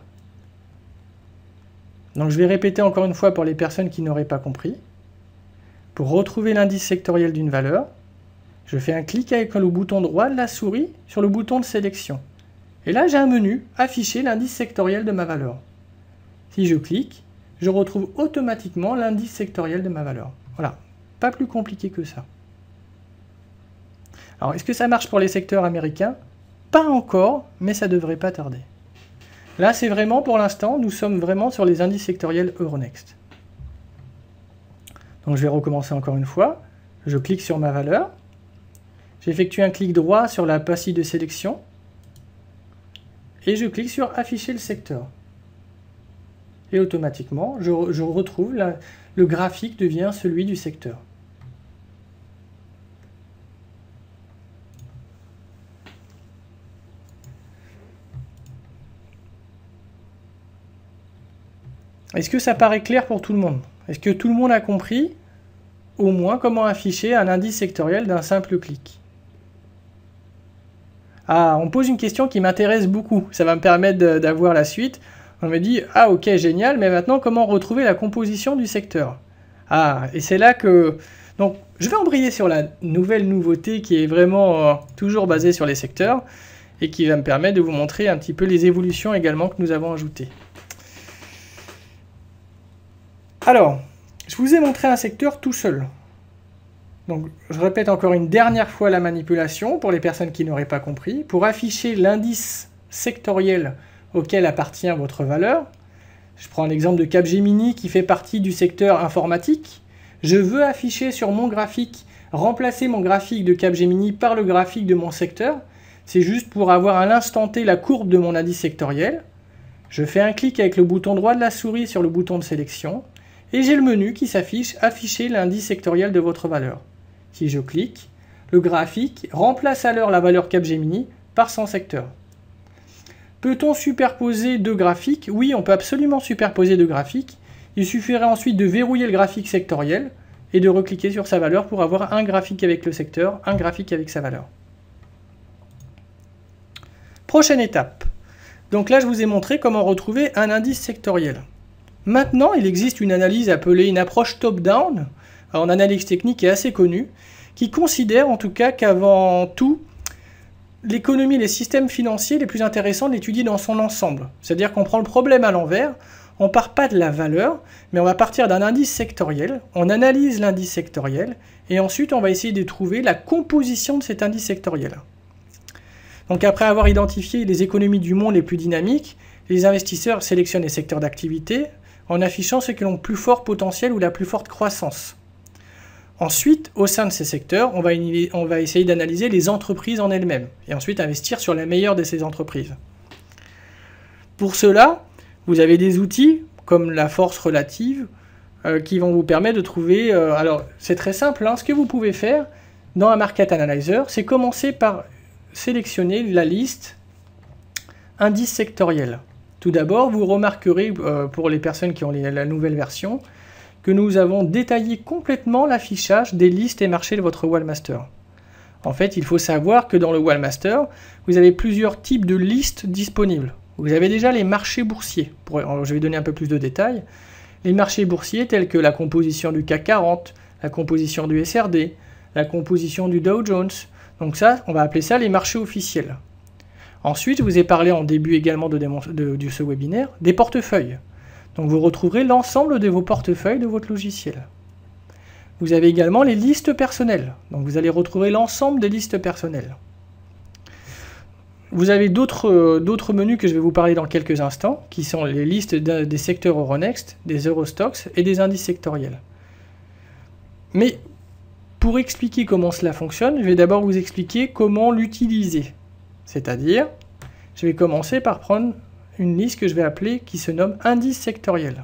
S1: Donc je vais répéter encore une fois pour les personnes qui n'auraient pas compris. Pour retrouver l'indice sectoriel d'une valeur, je fais un clic avec le bouton droit de la souris sur le bouton de sélection. Et là, j'ai un menu, afficher l'indice sectoriel de ma valeur. Si je clique, je retrouve automatiquement l'indice sectoriel de ma valeur. Voilà, pas plus compliqué que ça. Alors, est-ce que ça marche pour les secteurs américains? Pas encore, mais ça devrait pas tarder. Là, c'est vraiment, pour l'instant, nous sommes vraiment sur les indices sectoriels Euronext. Donc, je vais recommencer encore une fois. Je clique sur ma valeur. J'effectue un clic droit sur la pastille de sélection. Et je clique sur afficher le secteur. Et automatiquement, je retrouve le graphique devient celui du secteur. Est-ce que ça paraît clair pour tout le monde? Est-ce que tout le monde a compris au moins comment afficher un indice sectoriel d'un simple clic? Ah, on pose une question qui m'intéresse beaucoup. Ça va me permettre d'avoir la suite. On me dit, ah ok, génial, mais maintenant, comment retrouver la composition du secteur? Ah, et c'est là que... Donc, je vais embrayer sur la nouvelle nouveauté qui est vraiment toujours basée sur les secteurs et qui va me permettre de vous montrer un petit peu les évolutions également que nous avons ajoutées. Alors, je vous ai montré un secteur tout seul. Donc, je répète encore une dernière fois la manipulation pour les personnes qui n'auraient pas compris. Pour afficher l'indice sectoriel auquel appartient votre valeur, je prends l'exemple de Capgemini qui fait partie du secteur informatique. Je veux afficher sur mon graphique, remplacer mon graphique de Capgemini par le graphique de mon secteur. C'est juste pour avoir à l'instant T la courbe de mon indice sectoriel. Je fais un clic avec le bouton droit de la souris sur le bouton de sélection et j'ai le menu qui s'affiche « Afficher l'indice sectoriel de votre valeur ». Si je clique, le graphique remplace alors la valeur Capgemini par son secteur. Peut-on superposer deux graphiques? Oui, on peut absolument superposer deux graphiques. Il suffirait ensuite de verrouiller le graphique sectoriel et de recliquer sur sa valeur pour avoir un graphique avec le secteur, un graphique avec sa valeur. Prochaine étape. Donc là, je vous ai montré comment retrouver un indice sectoriel. Maintenant, il existe une analyse appelée une approche top-down, en analyse technique est assez connue, qui considère en tout cas qu'avant tout, l'économie et les systèmes financiers les plus intéressants d'étudier dans son ensemble. C'est-à-dire qu'on prend le problème à l'envers, on ne part pas de la valeur, mais on va partir d'un indice sectoriel, on analyse l'indice sectoriel, et ensuite on va essayer de trouver la composition de cet indice sectoriel. Donc après avoir identifié les économies du monde les plus dynamiques, les investisseurs sélectionnent les secteurs d'activité en affichant ceux qui ont le plus fort potentiel ou la plus forte croissance. Ensuite, au sein de ces secteurs, on va essayer d'analyser les entreprises en elles-mêmes et ensuite investir sur la meilleure de ces entreprises. Pour cela, vous avez des outils comme la force relative qui vont vous permettre de trouver... alors, c'est très simple, hein, ce que vous pouvez faire dans un Market Analyzer, c'est commencer par sélectionner la liste indice sectoriel. Tout d'abord, vous remarquerez, pour les personnes qui ont la nouvelle version, que nous avons détaillé complètement l'affichage des listes et marchés de votre Wallmaster. En fait, il faut savoir que dans le Wallmaster, vous avez plusieurs types de listes disponibles. Vous avez déjà les marchés boursiers. Je vais donner un peu plus de détails. Les marchés boursiers tels que la composition du CAC 40, la composition du SRD, la composition du Dow Jones. Donc ça, on va appeler ça les marchés officiels. Ensuite, je vous ai parlé en début également de ce webinaire des portefeuilles. Donc vous retrouverez l'ensemble de vos portefeuilles de votre logiciel. Vous avez également les listes personnelles. Donc vous allez retrouver l'ensemble des listes personnelles. Vous avez d'autres menus que je vais vous parler dans quelques instants, qui sont les listes des secteurs Euronext, des Eurostoxx et des indices sectoriels. Mais pour expliquer comment cela fonctionne, je vais d'abord vous expliquer comment l'utiliser. C'est-à-dire, je vais commencer par prendre une liste que je vais appeler, qui se nomme indice sectoriel.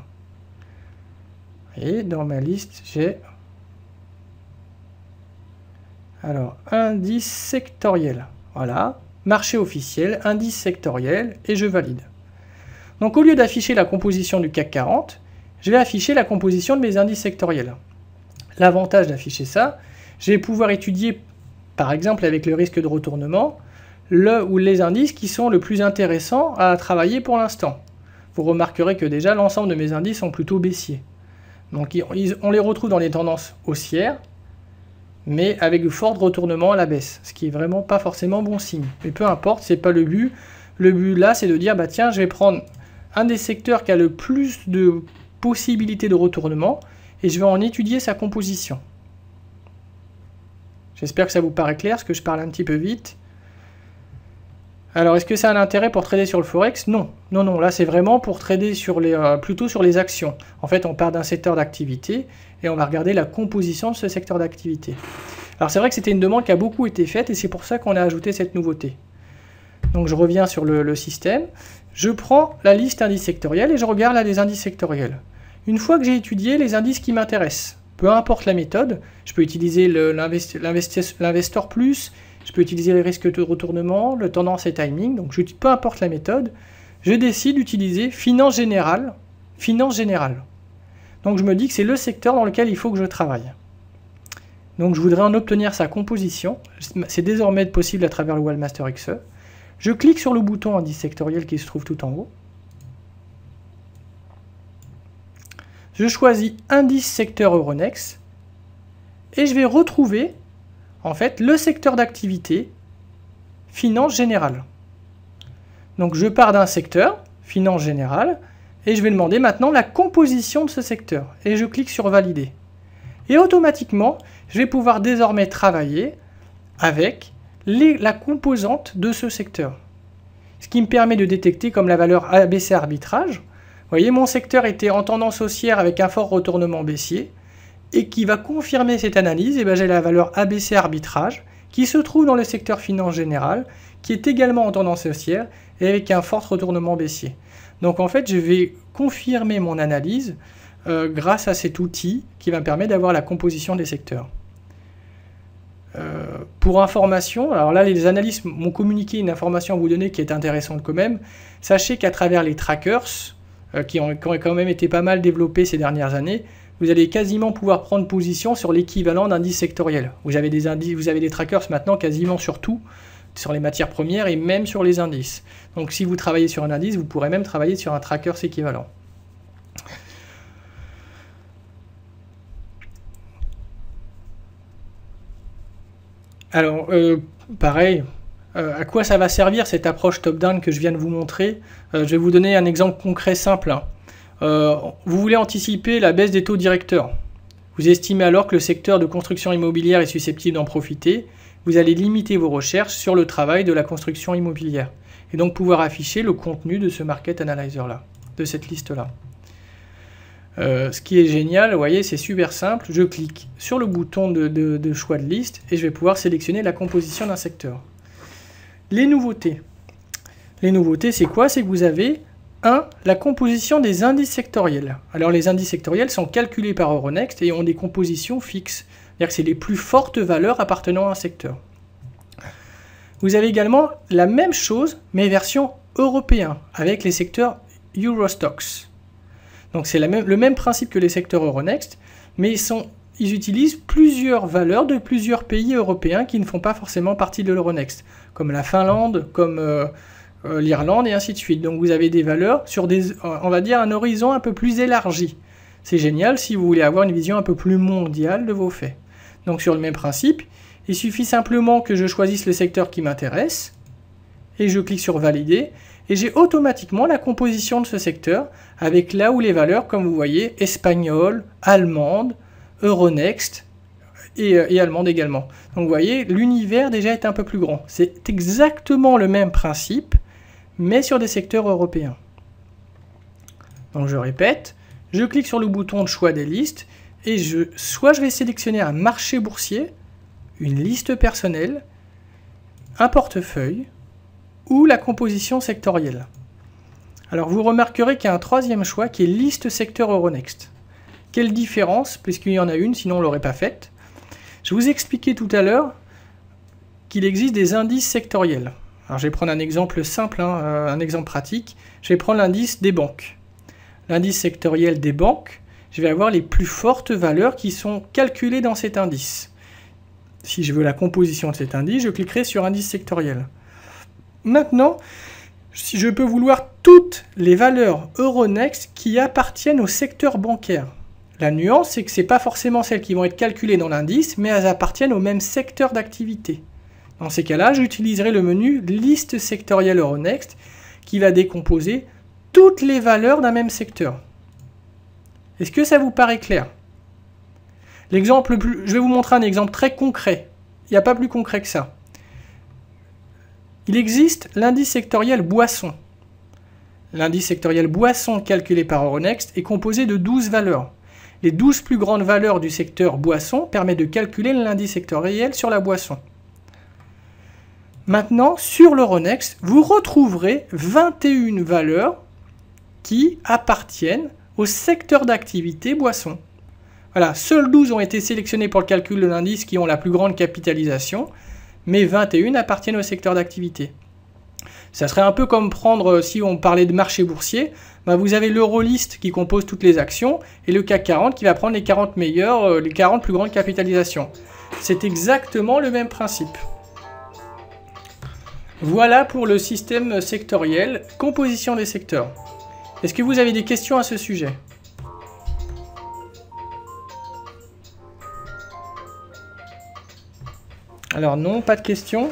S1: Et dans ma liste, j'ai alors indice sectoriel. Voilà. marché officiel, indice sectoriel, et je valide. Donc au lieu d'afficher la composition du CAC 40, je vais afficher la composition de mes indices sectoriels. L'avantage d'afficher ça, je vais pouvoir étudier, par exemple avec le risque de retournement, le ou les indices qui sont le plus intéressants à travailler pour l'instant. Vous remarquerez que déjà l'ensemble de mes indices sont plutôt baissiers. Donc on les retrouve dans les tendances haussières, mais avec de forts retournements à la baisse, ce qui est vraiment pas forcément bon signe. Mais peu importe, c'est pas le but. Le but là, c'est de dire, bah tiens, je vais prendre un des secteurs qui a le plus de possibilités de retournement, et je vais en étudier sa composition. J'espère que ça vous paraît clair, parce que je parle un petit peu vite. Alors, est-ce que ça a un intérêt pour trader sur le Forex? Non. Non, non, là c'est vraiment pour trader sur plutôt sur les actions. En fait, on part d'un secteur d'activité, et on va regarder la composition de ce secteur d'activité. Alors c'est vrai que c'était une demande qui a beaucoup été faite, et c'est pour ça qu'on a ajouté cette nouveauté. Donc je reviens sur le système. Je prends la liste indices sectoriels, et je regarde là les indices sectoriels. Une fois que j'ai étudié les indices qui m'intéressent, peu importe la méthode, je peux utiliser l'Investor Plus, je peux utiliser les risques de retournement, le tendance et timing, donc peu importe la méthode, je décide d'utiliser finance générale. Donc je me dis que c'est le secteur dans lequel il faut que je travaille. Donc je voudrais en obtenir sa composition, c'est désormais possible à travers le Wallmaster XE. Je clique sur le bouton indice sectoriel qui se trouve tout en haut. Je choisis indice secteur Euronext et je vais retrouver en fait le secteur d'activité finance générale. Donc je pars d'un secteur finance générale et je vais demander maintenant la composition de ce secteur et je clique sur valider. Et automatiquement, je vais pouvoir désormais travailler avec la composante de ce secteur. Ce qui me permet de détecter comme la valeur ABC arbitrage. Vous voyez, mon secteur était en tendance haussière avec un fort retournement baissier. Et qui va confirmer cette analyse, et bien j'ai la valeur ABC arbitrage qui se trouve dans le secteur finance générale, qui est également en tendance haussière et avec un fort retournement baissier. Donc en fait, je vais confirmer mon analyse grâce à cet outil qui va me permettre d'avoir la composition des secteurs. Pour information, alors là les analystes m'ont communiqué une information à vous donner qui est intéressante quand même. Sachez qu'à travers les trackers, qui ont quand même été pas mal développés ces dernières années, vous allez quasiment pouvoir prendre position sur l'équivalent d'indices sectoriels. Vous avez des trackers maintenant quasiment sur tout, sur les matières premières et même sur les indices. Donc si vous travaillez sur un indice, vous pourrez même travailler sur un trackers équivalent. Alors, pareil, à quoi ça va servir cette approche top-down que je viens de vous montrer? Je vais vous donner un exemple concret simple. Vous voulez anticiper la baisse des taux directeurs. Vous estimez alors que le secteur de construction immobilière est susceptible d'en profiter. Vous allez limiter vos recherches sur le travail de la construction immobilière. Et donc pouvoir afficher le contenu de ce Market Analyzer-là, de cette liste-là. Ce qui est génial, vous voyez, c'est super simple. Je clique sur le bouton de choix de liste et je vais pouvoir sélectionner la composition d'un secteur. Les nouveautés. Les nouveautés, c'est quoi? C'est que vous avez 1. La composition des indices sectoriels. Alors les indices sectoriels sont calculés par Euronext et ont des compositions fixes. C'est-à-dire que c'est les plus fortes valeurs appartenant à un secteur. Vous avez également la même chose, mais version européen, avec les secteurs Eurostoxx. Donc c'est le même principe que les secteurs Euronext, mais ils utilisent plusieurs valeurs de plusieurs pays européens qui ne font pas forcément partie de l'Euronext, comme la Finlande, comme l'Irlande et ainsi de suite. Donc vous avez des valeurs sur on va dire un horizon un peu plus élargi. C'est génial si vous voulez avoir une vision un peu plus mondiale de vos faits. Donc sur le même principe, il suffit simplement que je choisisse le secteur qui m'intéresse et je clique sur valider et j'ai automatiquement la composition de ce secteur avec là où les valeurs, comme vous voyez, espagnoles, allemandes, Euronext et allemande également. Donc vous voyez, l'univers déjà est un peu plus grand. C'est exactement le même principe, mais sur des secteurs européens. Donc je répète, je clique sur le bouton de choix des listes, et soit je vais sélectionner un marché boursier, une liste personnelle, un portefeuille, ou la composition sectorielle. Alors vous remarquerez qu'il y a un troisième choix qui est liste secteur Euronext. Quelle différence, puisqu'il y en a une, sinon on ne l'aurait pas faite. Je vous expliquais tout à l'heure qu'il existe des indices sectoriels. Alors je vais prendre un exemple simple, un exemple pratique. Je vais prendre l'indice des banques. L'indice sectoriel des banques, je vais avoir les plus fortes valeurs qui sont calculées dans cet indice. Si je veux la composition de cet indice, je cliquerai sur indice sectoriel. Maintenant, si je peux vouloir toutes les valeurs Euronext qui appartiennent au secteur bancaire. La nuance, c'est que ce n'est pas forcément celles qui vont être calculées dans l'indice, mais elles appartiennent au même secteur d'activité. Dans ces cas-là, j'utiliserai le menu liste sectorielle Euronext qui va décomposer toutes les valeurs d'un même secteur. Est-ce que ça vous paraît clair? Je vais vous montrer un exemple très concret. Il n'y a pas plus concret que ça. Il existe l'indice sectoriel boisson. L'indice sectoriel boisson calculé par Euronext est composé de 12 valeurs. Les 12 plus grandes valeurs du secteur boisson permettent de calculer l'indice sectoriel sur la boisson. Maintenant, sur l'Euronext, vous retrouverez 21 valeurs qui appartiennent au secteur d'activité boisson. Voilà, seules 12 ont été sélectionnées pour le calcul de l'indice qui ont la plus grande capitalisation, mais 21 appartiennent au secteur d'activité. Ça serait un peu comme prendre, si on parlait de marché boursier, ben vous avez l'Eurolist qui compose toutes les actions et le CAC 40 qui va prendre les 40 meilleures, les 40 plus grandes capitalisations. C'est exactement le même principe. Voilà pour le système sectoriel, composition des secteurs. Est-ce que vous avez des questions à ce sujet? Alors non, pas de questions.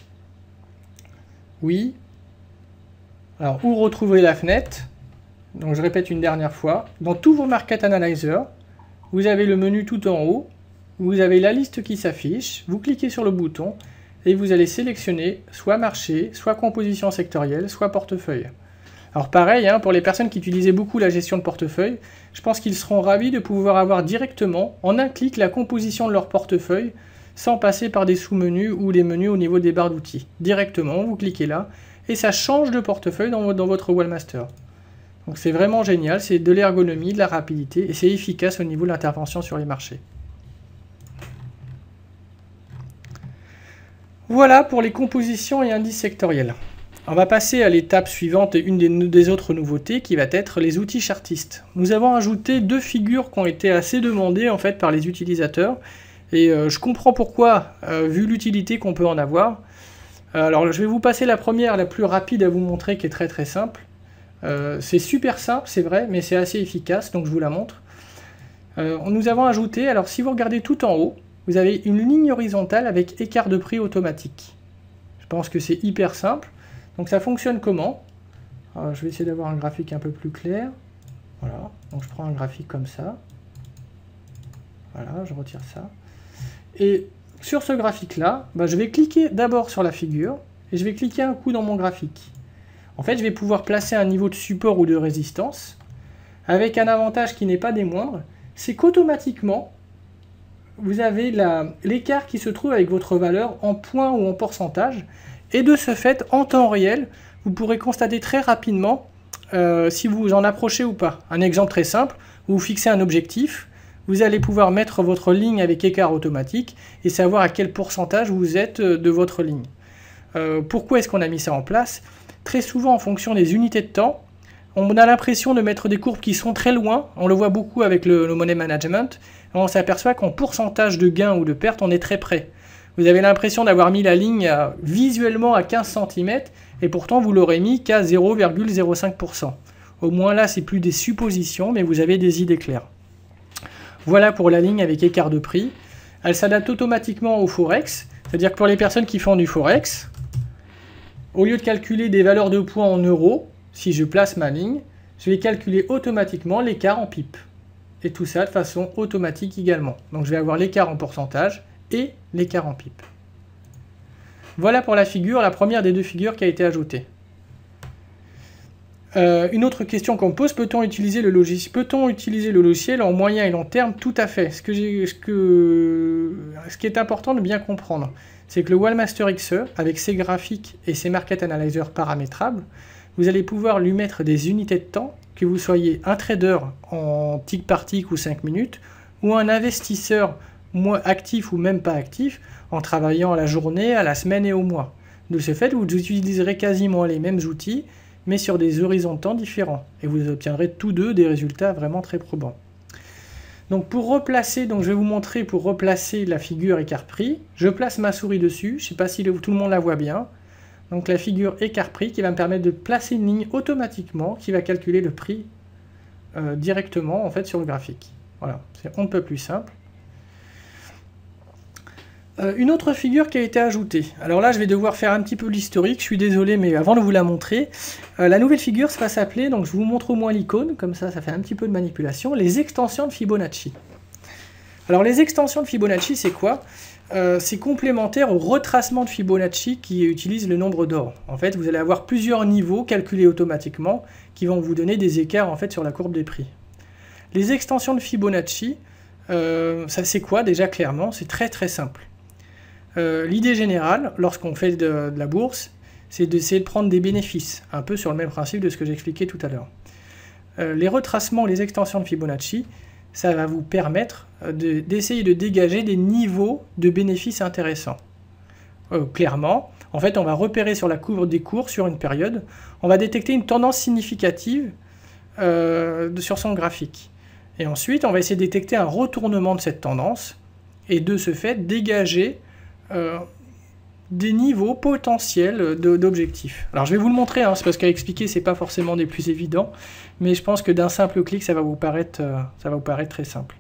S1: Oui. Alors, où retrouver la fenêtre? Donc je répète une dernière fois. Dans tous vos Market Analyzer, vous avez le menu tout en haut. Vous avez la liste qui s'affiche. Vous cliquez sur le bouton et vous allez sélectionner soit marché, soit composition sectorielle, soit portefeuille. Alors pareil, pour les personnes qui utilisaient beaucoup la gestion de portefeuille, je pense qu'ils seront ravis de pouvoir avoir directement, en un clic, la composition de leur portefeuille, sans passer par des sous-menus ou des menus au niveau des barres d'outils. Directement, vous cliquez là, et ça change de portefeuille dans votre Wallmaster. Donc c'est vraiment génial, c'est de l'ergonomie, de la rapidité, et c'est efficace au niveau de l'intervention sur les marchés. Voilà pour les compositions et indices sectoriels. On va passer à l'étape suivante et une des autres nouveautés qui va être les outils chartistes. Nous avons ajouté deux figures qui ont été assez demandées en fait par les utilisateurs et je comprends pourquoi vu l'utilité qu'on peut en avoir. Alors je vais vous passer la première, la plus rapide à vous montrer qui est très simple. C'est super simple, c'est vrai, mais c'est assez efficace, donc je vous la montre. Nous avons ajouté, alors si vous regardez tout en haut, vous avez une ligne horizontale avec écart de prix automatique. Je pense que c'est hyper simple. Donc ça fonctionne comment? Alors, je vais essayer d'avoir un graphique un peu plus clair. Voilà, donc je prends un graphique comme ça. Voilà, je retire ça. Et sur ce graphique-là, je vais cliquer d'abord sur la figure et je vais cliquer un coup dans mon graphique. En fait, je vais pouvoir placer un niveau de support ou de résistance avec un avantage qui n'est pas des moindres, c'est qu'automatiquement, vous avez l'écart qui se trouve avec votre valeur en points ou en pourcentage. Et de ce fait, en temps réel, vous pourrez constater très rapidement si vous en approchez ou pas. Un exemple très simple, vous fixez un objectif, vous allez pouvoir mettre votre ligne avec écart automatique et savoir à quel pourcentage vous êtes de votre ligne. Pourquoi est-ce qu'on a mis ça en place? Très souvent, en fonction des unités de temps, on a l'impression de mettre des courbes qui sont très loin. On le voit beaucoup avec le money management. On s'aperçoit qu'en pourcentage de gain ou de perte, on est très près. Vous avez l'impression d'avoir mis la ligne visuellement à 15 cm et pourtant vous l'aurez mis qu'à 0,05%. Au moins là, c'est plus des suppositions, mais vous avez des idées claires. Voilà pour la ligne avec écart de prix. Elle s'adapte automatiquement au Forex, c'est-à-dire que pour les personnes qui font du Forex, au lieu de calculer des valeurs de points en euros, si je place ma ligne, je vais calculer automatiquement l'écart en pips. Et tout ça de façon automatique également. Donc je vais avoir l'écart en pourcentage et l'écart en pips. Voilà pour la figure, la première des deux figures qui a été ajoutée. Une autre question qu'on me pose, peut-on utiliser le logiciel en moyen et long terme? Tout à fait. Ce qui est important de bien comprendre, c'est que le Wallmaster XE, avec ses graphiques et ses Market Analyzer paramétrables, vous allez pouvoir lui mettre des unités de temps, que vous soyez un trader en tick par tick ou 5 minutes, ou un investisseur actif ou même pas actif, en travaillant à la journée, à la semaine et au mois. De ce fait, vous utiliserez quasiment les mêmes outils, mais sur des horizons de temps différents. Et vous obtiendrez tous deux des résultats vraiment très probants. Donc pour replacer, donc je vais vous montrer pour replacer la figure écart-prix. Je place ma souris dessus, je ne sais pas si tout le monde la voit bien. Donc la figure écart-prix qui va me permettre de placer une ligne automatiquement qui va calculer le prix directement en fait sur le graphique. Voilà, c'est on ne peut plus simple. Une autre figure qui a été ajoutée. Alors là, je vais devoir faire un petit peu l'historique, je suis désolé, mais avant de vous la montrer, la nouvelle figure va s'appeler, donc je vous montre au moins l'icône, comme ça fait un petit peu de manipulation, les extensions de Fibonacci. Alors les extensions de Fibonacci, c'est quoi? C'est complémentaire au retracement de Fibonacci qui utilise le nombre d'or. En fait, vous allez avoir plusieurs niveaux calculés automatiquement qui vont vous donner des écarts en fait sur la courbe des prix. Les extensions de Fibonacci, ça c'est quoi déjà clairement? C'est très très simple. L'idée générale, lorsqu'on fait de la bourse, c'est d'essayer de prendre des bénéfices, un peu sur le même principe de ce que j'expliquais tout à l'heure. Les retracements, les extensions de Fibonacci, ça va vous permettre d'essayer de dégager des niveaux de bénéfices intéressants. Clairement, en fait, on va repérer sur la courbe des cours sur une période, on va détecter une tendance significative sur son graphique. Et ensuite, on va essayer de détecter un retournement de cette tendance, et de ce fait, dégager des niveaux potentiels d'objectifs. Alors je vais vous le montrer, hein, c'est parce qu'à expliquer c'est pas forcément des plus évidents, mais je pense que d'un simple clic ça va vous paraître très simple.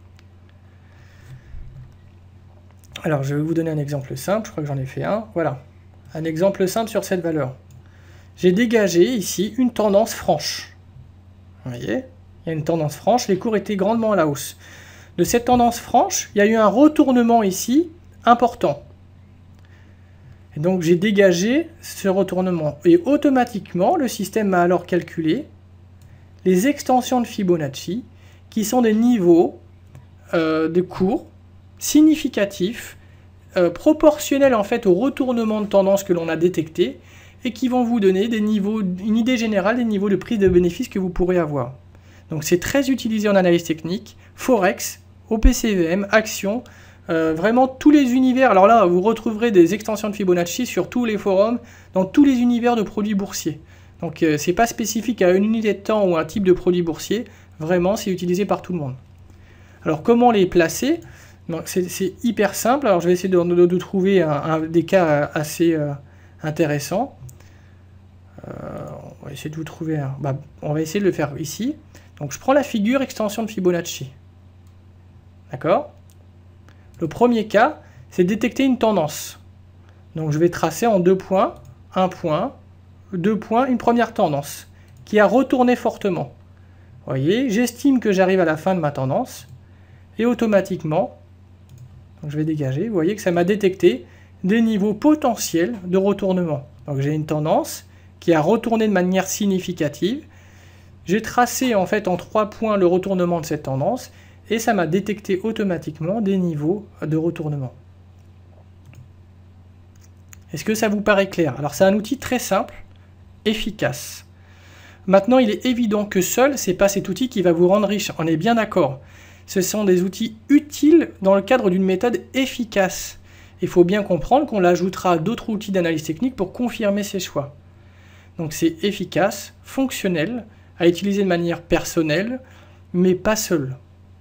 S1: Alors je vais vous donner un exemple simple, je crois que j'en ai fait un, voilà, un exemple simple sur cette valeur. J'ai dégagé ici une tendance franche. Vous voyez, il y a une tendance franche, les cours étaient grandement à la hausse. De cette tendance franche, il y a eu un retournement ici important. Et donc j'ai dégagé ce retournement. Et automatiquement, le système m'a alors calculé les extensions de Fibonacci, qui sont des niveaux de cours significatifs, proportionnels en fait au retournement de tendance que l'on a détecté, et qui vont vous donner des niveaux, une idée générale des niveaux de prise de bénéfice que vous pourrez avoir. Donc c'est très utilisé en analyse technique, Forex, OPCVM, Action, vraiment tous les univers. Alors là, vous retrouverez des extensions de Fibonacci sur tous les forums, dans tous les univers de produits boursiers. Donc c'est pas spécifique à une unité de temps ou un type de produit boursier, vraiment c'est utilisé par tout le monde. Alors comment les placer? C'est hyper simple. Alors je vais essayer de trouver des cas assez intéressants. On va essayer de vous trouver un. On va essayer de le faire ici. Donc je prends la figure extension de Fibonacci. D'accord? Le premier cas, c'est détecter une tendance. Donc je vais tracer en 2 points, 1 point, 2 points, une première tendance qui a retourné fortement. Vous voyez, j'estime que j'arrive à la fin de ma tendance et automatiquement, donc je vais dégager, vous voyez que ça m'a détecté des niveaux potentiels de retournement. Donc j'ai une tendance qui a retourné de manière significative. J'ai tracé en fait en 3 points le retournement de cette tendance et ça m'a détecté automatiquement des niveaux de retournement. Est-ce que ça vous paraît clair? Alors c'est un outil très simple, efficace. Maintenant il est évident que seul, ce n'est pas cet outil qui va vous rendre riche, on est bien d'accord. Ce sont des outils utiles dans le cadre d'une méthode efficace. Il faut bien comprendre qu'on l'ajoutera à d'autres outils d'analyse technique pour confirmer ses choix. Donc c'est efficace, fonctionnel, à utiliser de manière personnelle, mais pas seul.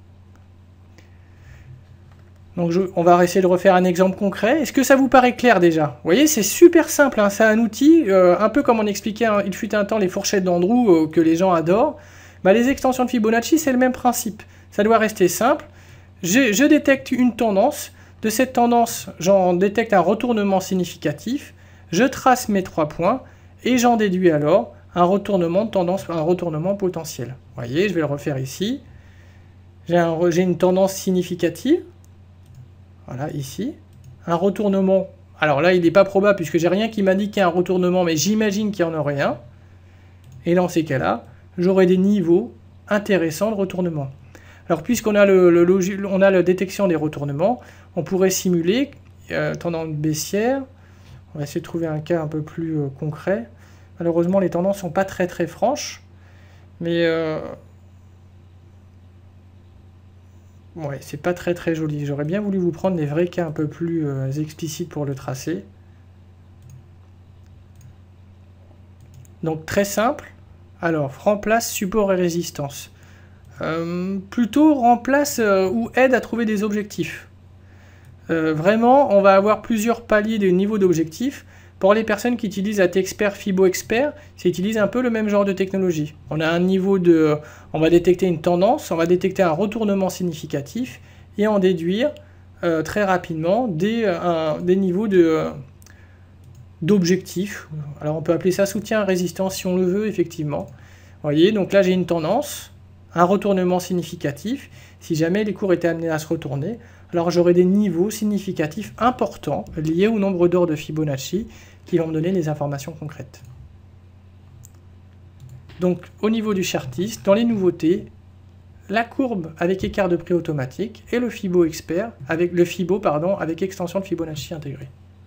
S1: Donc on va essayer de refaire un exemple concret. Est-ce que ça vous paraît clair déjà? Vous voyez, c'est super simple, hein. C'est un outil, un peu comme on expliquait, il fut un temps les fourchettes d'Andrew que les gens adorent. Les extensions de Fibonacci, c'est le même principe. Ça doit rester simple. Je détecte une tendance. De cette tendance, j'en détecte un retournement significatif. Je trace mes 3 points et j'en déduis alors un retournement de tendance, un retournement potentiel. Vous voyez, je vais le refaire ici. J'ai une tendance significative. Voilà, ici. Un retournement. Alors là, il n'est pas probable puisque j'ai rien qui m'indique qu'il y a un retournement, mais j'imagine qu'il y en aurait un. Et dans ces cas-là, j'aurai des niveaux intéressants de retournement. Alors puisqu'on a la détection des retournements, on pourrait simuler tendance baissière. On va essayer de trouver un cas un peu plus concret. Malheureusement, les tendances ne sont pas très très franches, mais ouais, c'est pas très très joli. J'aurais bien voulu vous prendre des vrais cas un peu plus explicites pour le tracer. Donc très simple. Alors, remplace support et résistance. Plutôt remplace ou aide à trouver des objectifs. Vraiment, on va avoir plusieurs paliers de niveau d'objectifs. Pour les personnes qui utilisent ATExpert, FiboExpert, ça utilise un peu le même genre de technologie. On a un niveau de... On va détecter une tendance, on va détecter un retournement significatif et en déduire très rapidement des niveaux d'objectifs. Alors on peut appeler ça soutien à résistance si on le veut, effectivement. Vous voyez, donc là j'ai une tendance, un retournement significatif. Si jamais les cours étaient amenés à se retourner, alors j'aurai des niveaux significatifs importants liés au nombre d'or de Fibonacci qui vont me donner des informations concrètes. Donc au niveau du chartiste, dans les nouveautés, la courbe avec écart de prix automatique et le Fibo expert avec le Fibo avec extension de Fibonacci intégrée.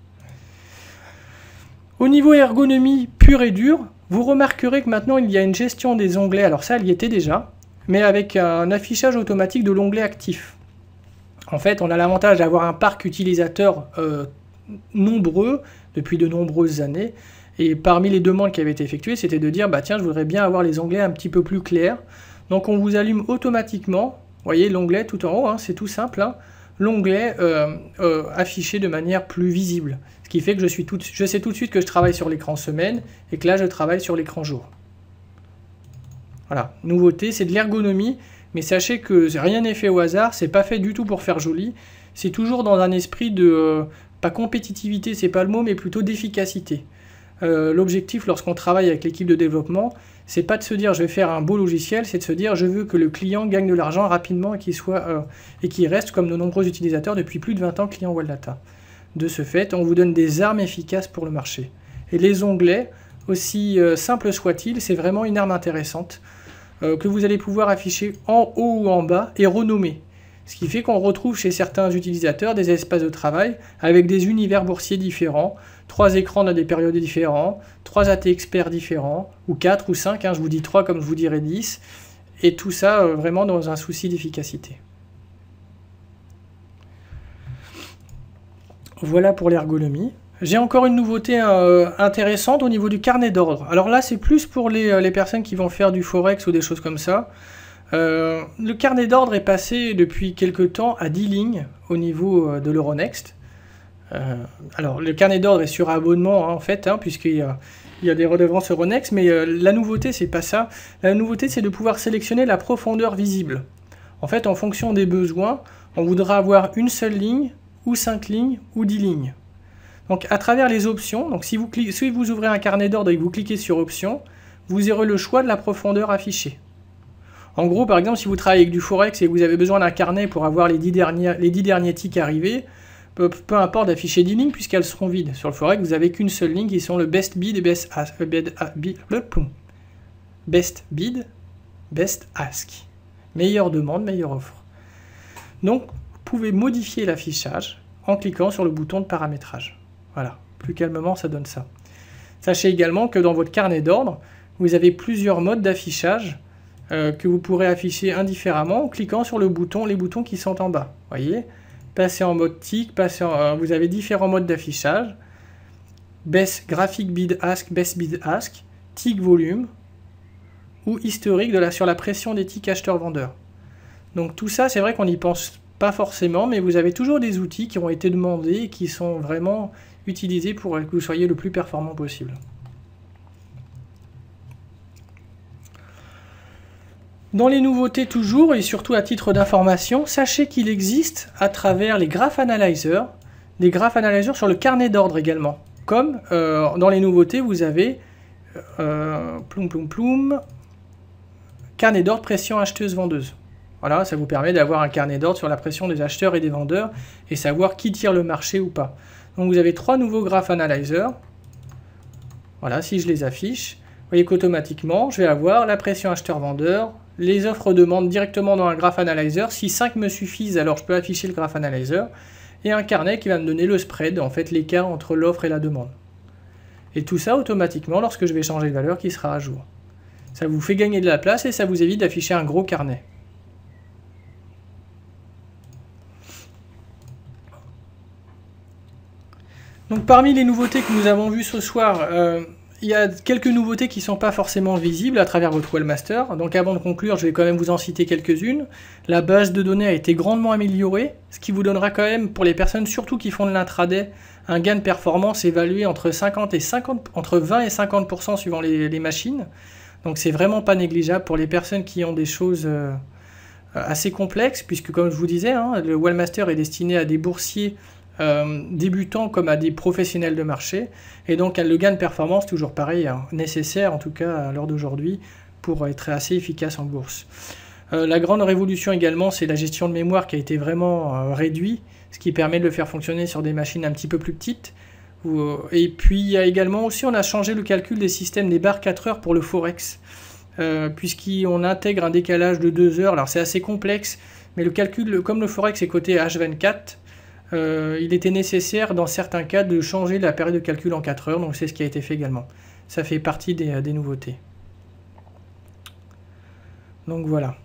S1: Au niveau ergonomie pure et dure, vous remarquerez que maintenant il y a une gestion des onglets, alors ça elle y était déjà, mais avec un affichage automatique de l'onglet actif. En fait, on a l'avantage d'avoir un parc utilisateur nombreux depuis de nombreuses années. Et parmi les demandes qui avaient été effectuées, c'était de dire, bah tiens, je voudrais bien avoir les onglets un petit peu plus clairs. Donc on vous allume automatiquement, vous voyez l'onglet tout en haut, hein, c'est tout simple, hein, l'onglet affiché de manière plus visible. Ce qui fait que je sais tout de suite que je travaille sur l'écran semaine et que là je travaille sur l'écran jour. Voilà, nouveauté, c'est de l'ergonomie. Mais sachez que rien n'est fait au hasard, c'est pas fait du tout pour faire joli, c'est toujours dans un esprit de, pas compétitivité, c'est pas le mot, mais plutôt d'efficacité. L'objectif lorsqu'on travaille avec l'équipe de développement, c'est pas de se dire je vais faire un beau logiciel, c'est de se dire je veux que le client gagne de l'argent rapidement et qu'il reste comme de nombreux utilisateurs depuis plus de 20 ans client Waldata. De ce fait, on vous donne des armes efficaces pour le marché. Et les onglets, aussi simples soient-ils, c'est vraiment une arme intéressante. Que vous allez pouvoir afficher en haut ou en bas et renommer. Ce qui fait qu'on retrouve chez certains utilisateurs des espaces de travail avec des univers boursiers différents, 3 écrans dans des périodes différentes, 3 ATExperts différents, ou 4 ou 5, hein, je vous dis 3 comme je vous dirais 10, et tout ça vraiment dans un souci d'efficacité. Voilà pour l'ergonomie. J'ai encore une nouveauté intéressante au niveau du carnet d'ordre. Alors là, c'est plus pour les personnes qui vont faire du Forex ou des choses comme ça. Le carnet d'ordre est passé depuis quelques temps à 10 lignes au niveau de l'Euronext. Alors, le carnet d'ordre est sur abonnement, hein, en fait, hein, puisqu'il y a des redevances Euronext, mais la nouveauté, c'est pas ça. La nouveauté, c'est de pouvoir sélectionner la profondeur visible. En fait, en fonction des besoins, on voudra avoir une seule ligne, ou 5 lignes, ou 10 lignes. Donc à travers les options, donc si vous ouvrez un carnet d'ordre et que vous cliquez sur options, vous aurez le choix de la profondeur affichée. En gros, par exemple, si vous travaillez avec du Forex et que vous avez besoin d'un carnet pour avoir les 10 derniers ticks arrivés, peu importe d'afficher 10 lignes puisqu'elles seront vides. Sur le Forex, vous n'avez qu'une seule ligne qui sont le best bid et best ask. Meilleure demande, meilleure offre. Donc, vous pouvez modifier l'affichage en cliquant sur le bouton de paramétrage. Voilà, plus calmement, ça donne ça. Sachez également que dans votre carnet d'ordre, vous avez plusieurs modes d'affichage que vous pourrez afficher indifféremment en cliquant sur les boutons qui sont en bas. Voyez, passer en mode tick, vous avez différents modes d'affichage. Best graphic bid ask, best bid ask, tick volume ou historique sur la pression des ticks acheteurs-vendeurs. Donc tout ça, c'est vrai qu'on n'y pense pas forcément, mais vous avez toujours des outils qui ont été demandés et qui sont vraiment utilisés pour que vous soyez le plus performant possible. Dans les nouveautés toujours, et surtout à titre d'information, sachez qu'il existe à travers les graph analyzers, des graph analyzers sur le carnet d'ordre également. Comme dans les nouveautés, vous avez carnet d'ordre pression acheteuse-vendeuse. Voilà, ça vous permet d'avoir un carnet d'ordre sur la pression des acheteurs et des vendeurs et savoir qui tire le marché ou pas. Donc vous avez 3 nouveaux graph analyzers. Voilà, si je les affiche, vous voyez qu'automatiquement, je vais avoir la pression acheteur-vendeur, les offres-demandes directement dans un graph analyzer. Si 5 me suffisent, alors je peux afficher le graph analyzer. Et un carnet qui va me donner le spread, en fait l'écart entre l'offre et la demande. Et tout ça automatiquement lorsque je vais changer de valeur qui sera à jour. Ça vous fait gagner de la place et ça vous évite d'afficher un gros carnet. Donc parmi les nouveautés que nous avons vues ce soir, il y a quelques nouveautés qui ne sont pas forcément visibles à travers votre Webmaster. Donc avant de conclure, je vais quand même vous en citer quelques-unes. La base de données a été grandement améliorée, ce qui vous donnera quand même, pour les personnes surtout qui font de l'intraday, un gain de performance évalué entre 20 et 50% suivant les machines. Donc c'est vraiment pas négligeable pour les personnes qui ont des choses assez complexes, puisque comme je vous disais, hein, le Webmaster est destiné à des boursiers débutants comme à des professionnels de marché, et donc le gain de performance, toujours pareil, hein, nécessaire en tout cas à l'heure d'aujourd'hui pour être assez efficace en bourse. La grande révolution également, c'est la gestion de mémoire qui a été vraiment réduite, ce qui permet de le faire fonctionner sur des machines un petit peu plus petites. Et puis il y a également aussi, on a changé le calcul des systèmes des barres 4 heures pour le Forex, puisqu'on intègre un décalage de 2 heures. Alors c'est assez complexe, mais le calcul, comme le Forex est coté H24, il était nécessaire dans certains cas de changer la période de calcul en 4 heures, donc c'est ce qui a été fait également. Ça fait partie des nouveautés. Donc voilà.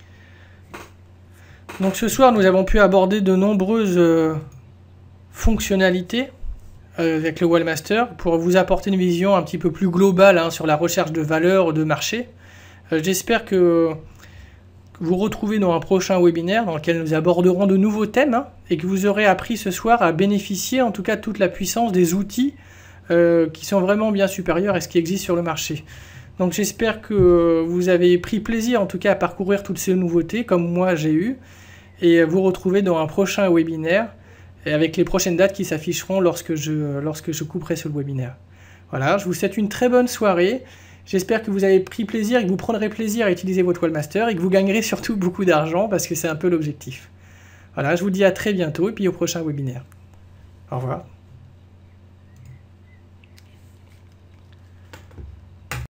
S1: Donc ce soir, nous avons pu aborder de nombreuses fonctionnalités avec le Webmaster pour vous apporter une vision un petit peu plus globale hein, sur la recherche de valeur de marché. J'espère que vous retrouvez dans un prochain webinaire dans lequel nous aborderons de nouveaux thèmes hein, et que vous aurez appris ce soir à bénéficier en tout cas de toute la puissance des outils qui sont vraiment bien supérieurs à ce qui existe sur le marché. Donc j'espère que vous avez pris plaisir en tout cas à parcourir toutes ces nouveautés comme moi j'ai eu, et vous retrouvez dans un prochain webinaire et avec les prochaines dates qui s'afficheront lorsque je couperai ce webinaire. Voilà, je vous souhaite une très bonne soirée. J'espère que vous avez pris plaisir et que vous prendrez plaisir à utiliser votre Webmaster et que vous gagnerez surtout beaucoup d'argent parce que c'est un peu l'objectif. Voilà, je vous dis à très bientôt et puis au prochain webinaire. Au revoir.